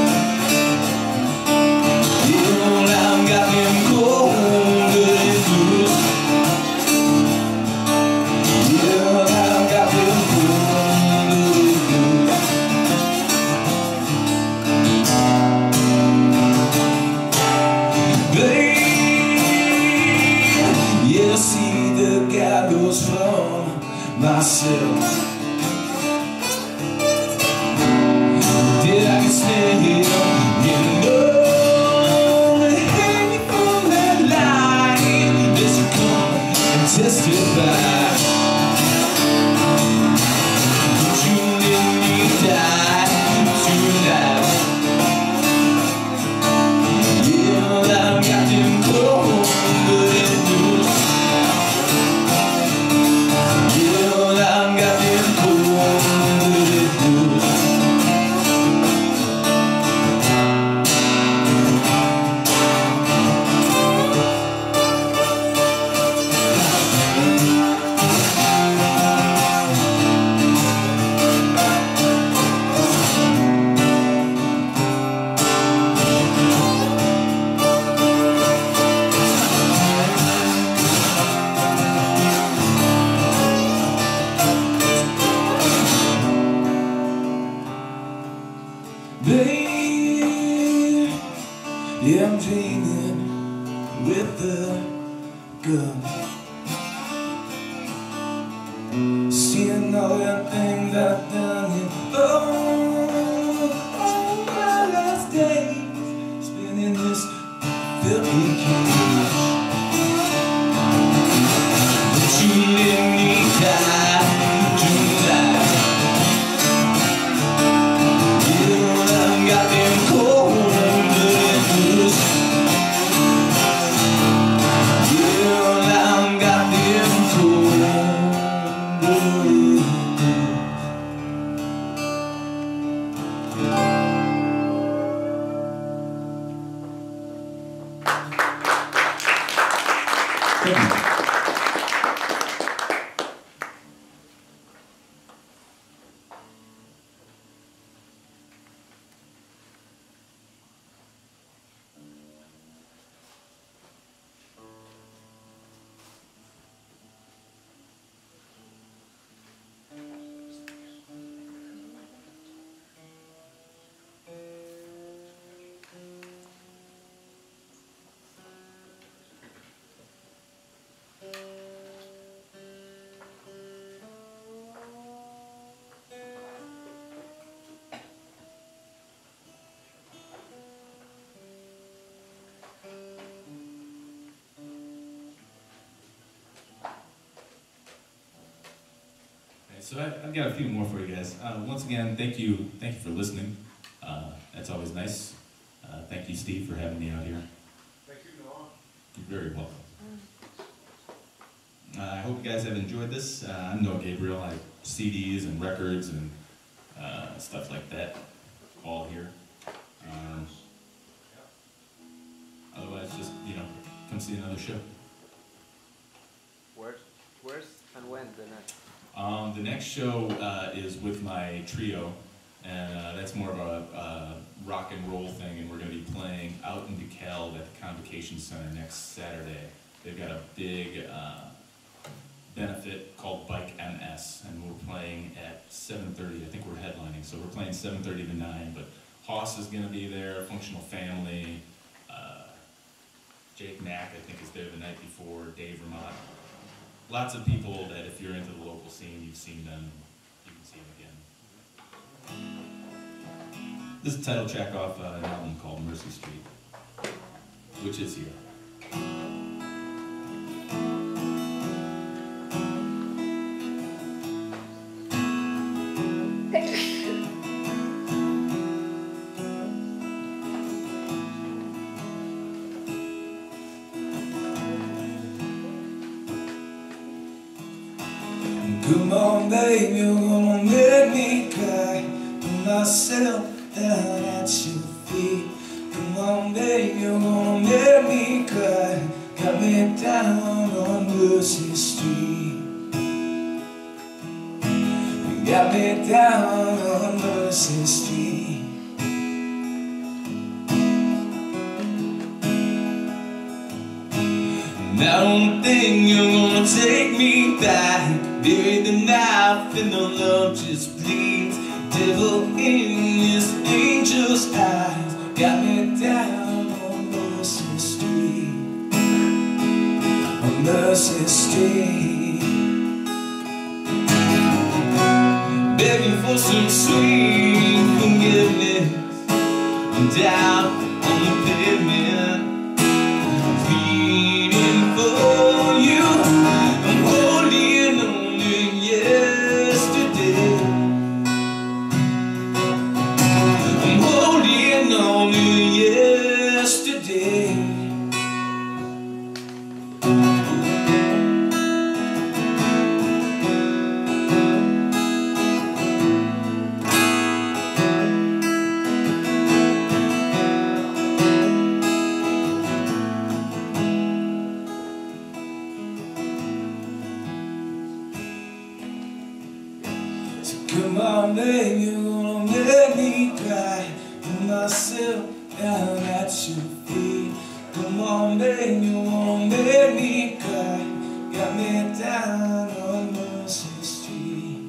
You know I've got them cold blooded blues. Yeah, see the gallows from myself. Did I get stand here, you know, and hang me from that line? Let's come and testify. You let me die tonight. Yeah, I've got them cold blooded blues. Yeah, I've got them cold blooded blues. Babe, yeah, I'm dreaming with the gun, seeing all the things I've done, and oh, all my last days spending this filthy cage. But you let me die tonight. Got them cold blooded blues. Yeah, I've got them cold blooded So I, I've got a few more for you guys. Uh, once again, thank you, thank you for listening. Uh, that's always nice. Uh, thank you, Steve, for having me out here. Thank you, Noah. You're very welcome. Uh, I hope you guys have enjoyed this. Uh, I'm Noah Gabriel. I have C Ds and records and uh, stuff like that, all here. Um, otherwise, just you know, come see another show. Where's, where's and when the next? Um, the next show uh, is with my trio, and uh, that's more of a uh, rock and roll thing, and we're going to be playing out in DeKalb at the Convocation Center next Saturday. They've got a big uh, benefit called Bike M S, and we're playing at seven thirty. I think we're headlining, so we're playing seven thirty to nine, but Hoss is going to be there, Functional Family, uh, Jake Mack, I think, is there the night before, Dave Vermont. Lots of people that if you're into the local scene, you've seen them, you can see them again. This is the title track off uh, an album called Mercy Street, which is here. Come on, babe, you're gonna make me cry. Put myself down at your feet. Come on, babe, you're gonna make me cry. Got me down on Mercy Street. You got me down on Mercy Street. And I don't think you're gonna take me back. Bury the knife and the love just bleeds. Devil in his angel's eyes. Got me down on Mercy Street. On Mercy Street. Begging for some sweet forgiveness. I'm down on the pavement, pleading for you. I'm holding on yesterday. I'm holding on to yesterday. Come on, babe, you're gonna make me cry. Put myself down at your feet. Come on, babe, you're gonna make me cry. Got me down on Mercy Street.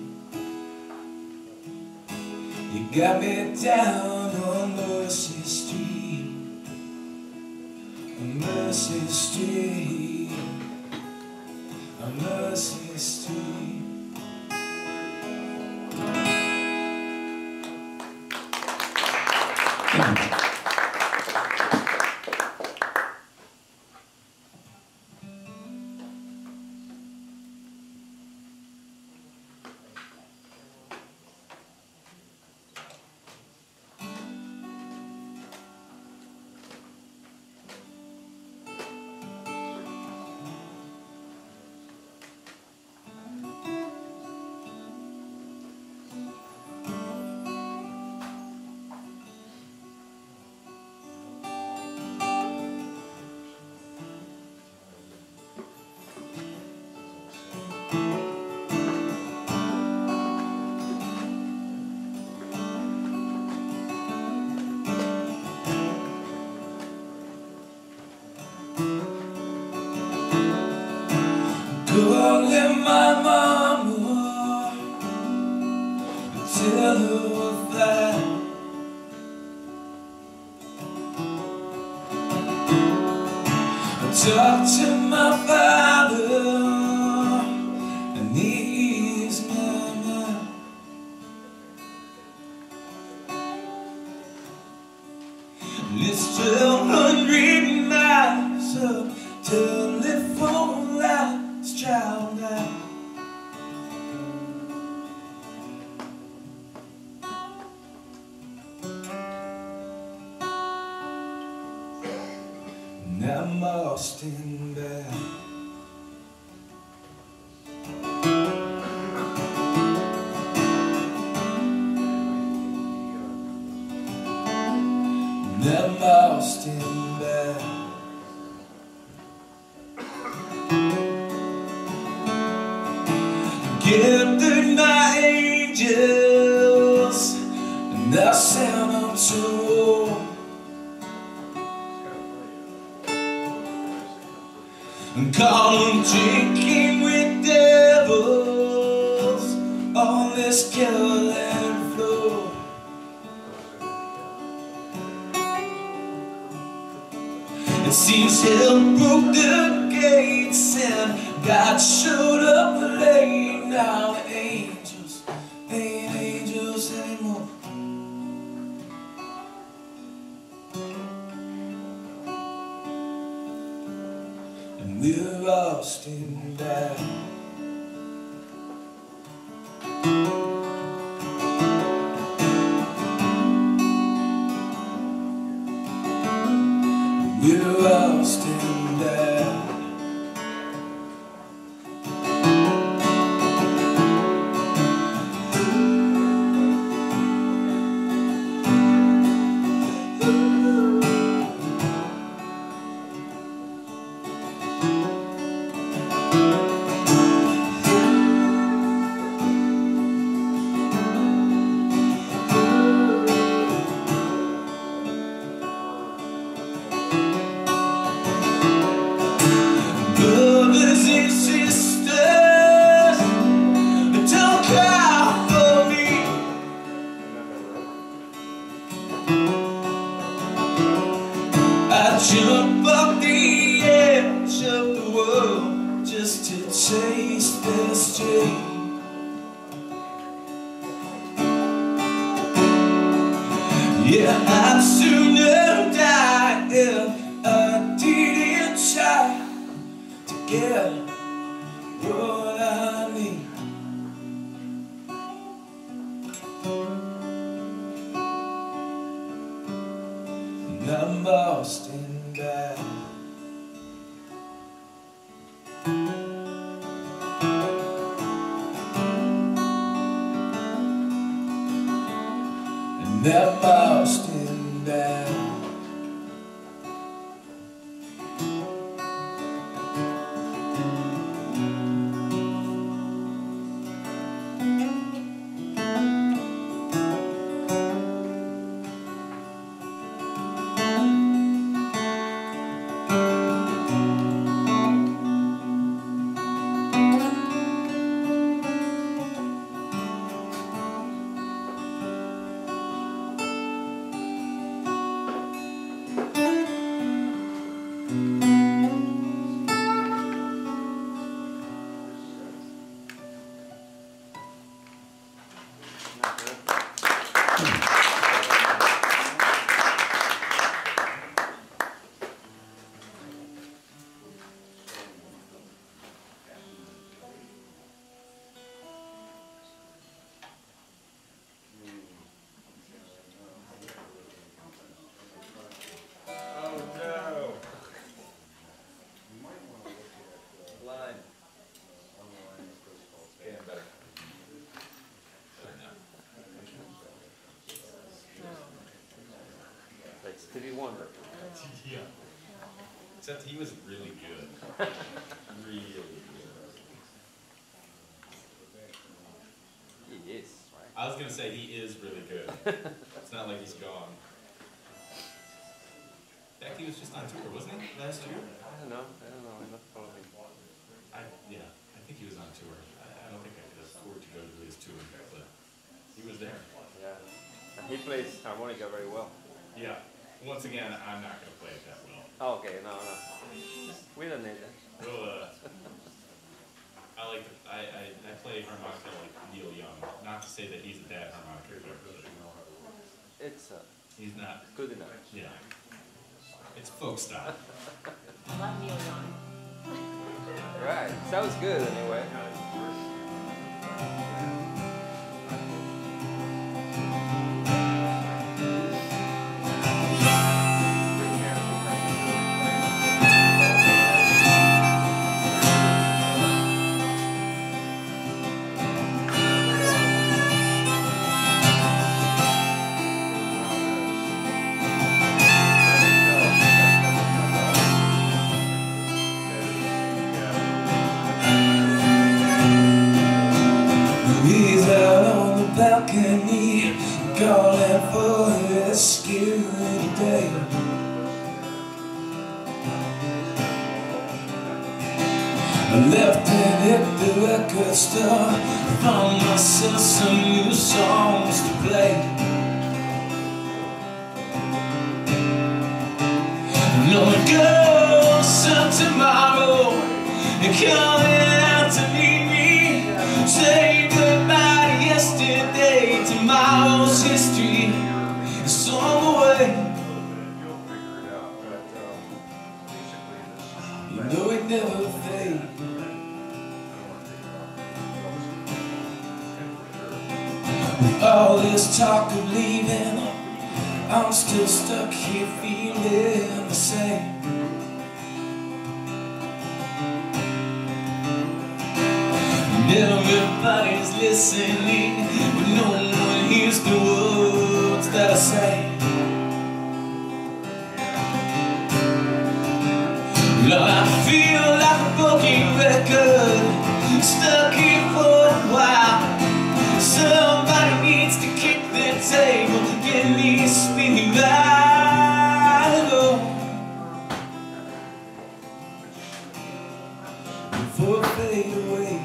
You got me down on Mercy Street. On Mercy Street. On Mercy Street. Calling my mama, tell her that I talked to my father, and he's mama. And it's twelve hundred miles of telephone lines drowned out. And I'm lost in bed. And I'm lost in bed. Gathered my angels, and I sent them to war. And call them drinking with devils on this Carolina floor. It seems hell broke the gates and God showed up late. Now the angels ain't angels anymore. And we're lost in that. We're lost in that. Brothers and sisters, don't cry for me. I jump off the edge of the world just to taste this dream. Yeah, I'd sooner die if I didn't try to get what I need. And I'm lost in that. And I'm lost in that. Stevie Wonder. Yeah. Except he was really good. Really good. He is, right? I was gonna say he is really good. It's not like he's gone. Heck, he was just on tour, wasn't he, last year? I don't know. I don't know. I'm not following. I, yeah, I think he was on tour. I, I don't think I could afford to go to his tour, but he was there. Yeah. And he plays harmonica very well. Yeah. Once again, I'm not going to play it that well. Oh, okay, no, no. We don't need that. Well, uh, I like to, I, I, I play harmonica like Neil Young. Not to say that he's a bad harmonica player, but It's uh, he's not. good enough. Yeah. It's folk style. Love Neil Young. Right. Sounds good anyway. He's out on the balcony, calling for rescue today. I left and hit the record store, found myself some new songs to play. No one goes up tomorrow and coming out to meet me. Say goodbye to yesterday, tomorrow's history is on the way. You know it never fades. With all this talk of leaving, I'm still stuck here feeling the same. And everybody's listening, but no one hears the words that I say. Lord, I feel like a broken record, stuck here for a while. Somebody needs to kick the table, get me spinning right on before I fade away.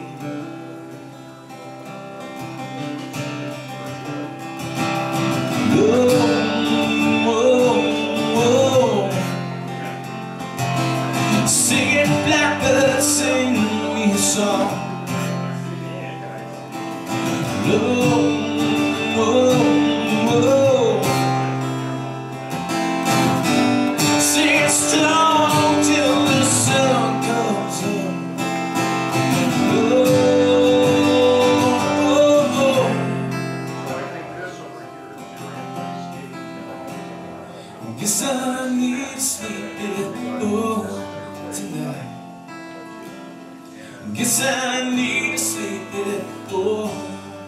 Oh, oh, oh. Singing blackbird, sing me a song. Oh, oh, oh. Sing it strong till the sun comes up. Oh, oh, oh. Guess I need to sleep it oh tonight. Guess I need to sleep it oh.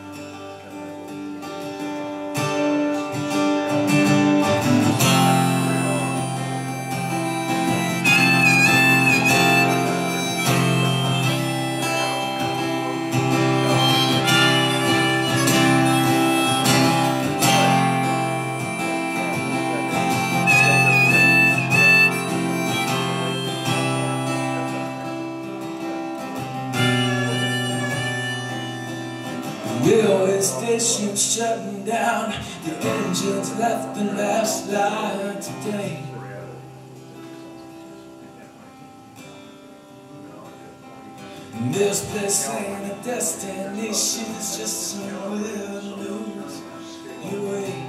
Railway station shutting down, the engines left the last line today. And this place ain't a destination, it's just somewhere to lose your way.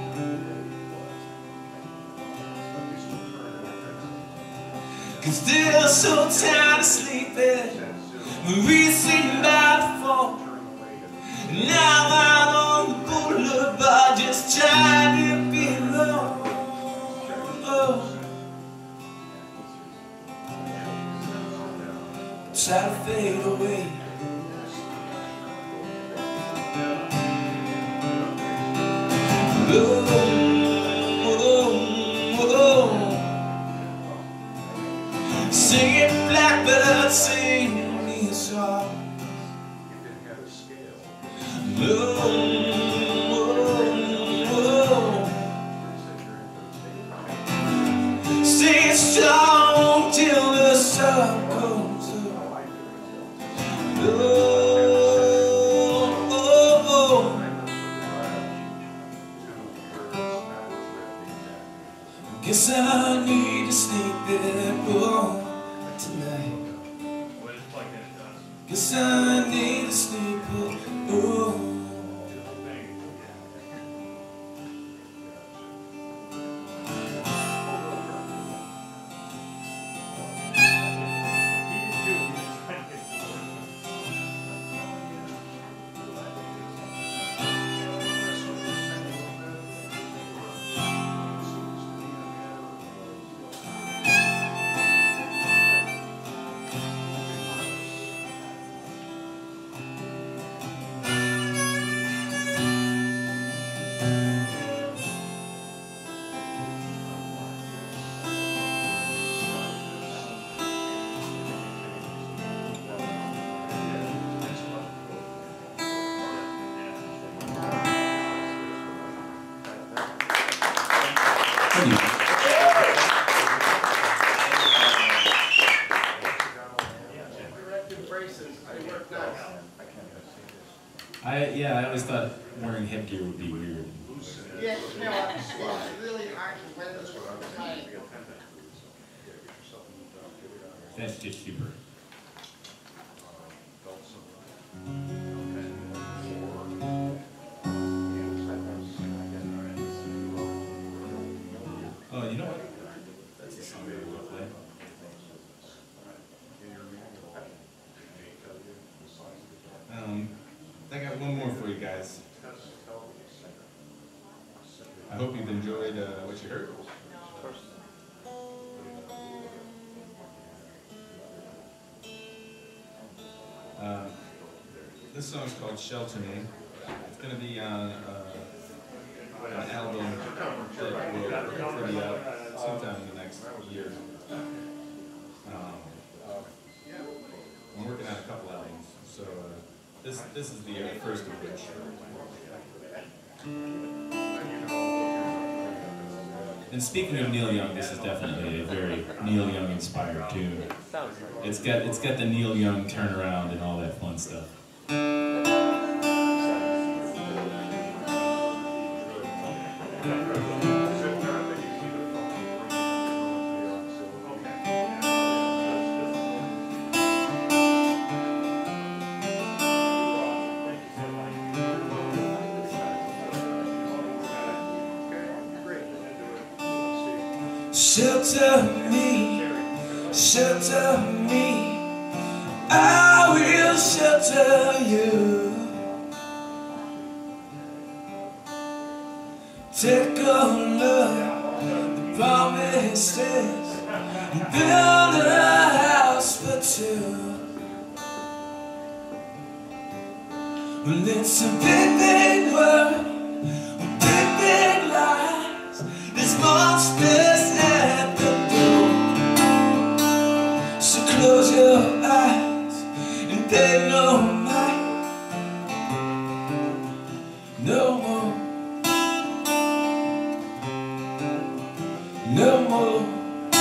Cause they're so tired of sleeping, we're sitting by the phone. Now I'm on the boulevard just trying to be alone. Oh. Try to fade away. Oh, oh, oh. Sing it, blackbird, sing me a song. Oh, oh, oh. Stay strong till the sun comes up. Oh, oh, oh. Guess I need to sleep it oh tonight. Guess I need to sleep it oh. I, yeah, I always thought wearing headgear would be weird. Yes, no, it's really hard to wear this tight. That's just super. Oh, you know what? That's a song that we'll play. Um, I got one more for you guys. I hope you've enjoyed uh, what you heard. Uh, this song's called Shelter Me. It's going to be on uh, an album that will hopefully be out sometime in the next year. Um, I'm working on a couple albums, so uh, this this is the uh, first of which. And speaking of Neil Young, this is definitely a very Neil Young inspired tune. It's got it's got the Neil Young turnaround and all that fun stuff. Shelter me, shelter me, I will shelter you. Take a look, the promises, and build a house for two. Well, it's a big, big world, with big, big lies, there's monsters at the door. So close your eyes and pay no mind, no more, no more.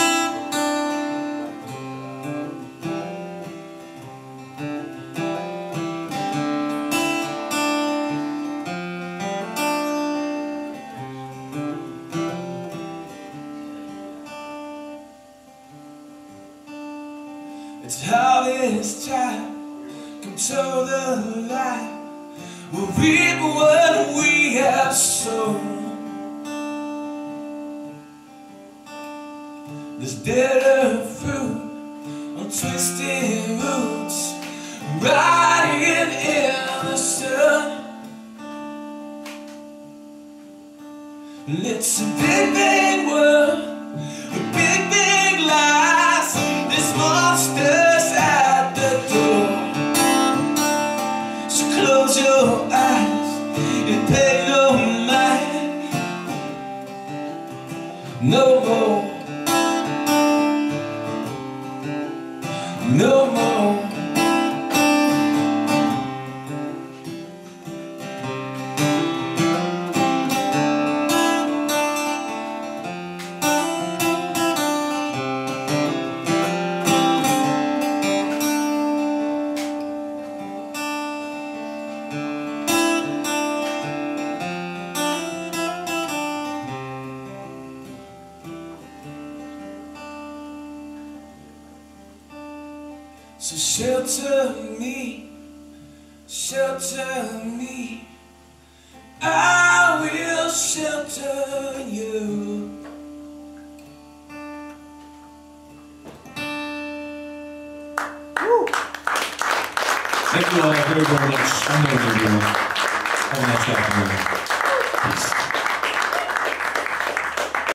It's how this child can toe the line. We'll reap what we have sown. There's bitter fruit on twisted roots, rotting in the sun. It's a big, big world with big, big lies. There's monsters at the door. So close your eyes and pay no mind, no more, no more. So shelter me, shelter me, I will shelter you. Thank you all very, very much. I'm going to do it. Have a nice afternoon. Peace.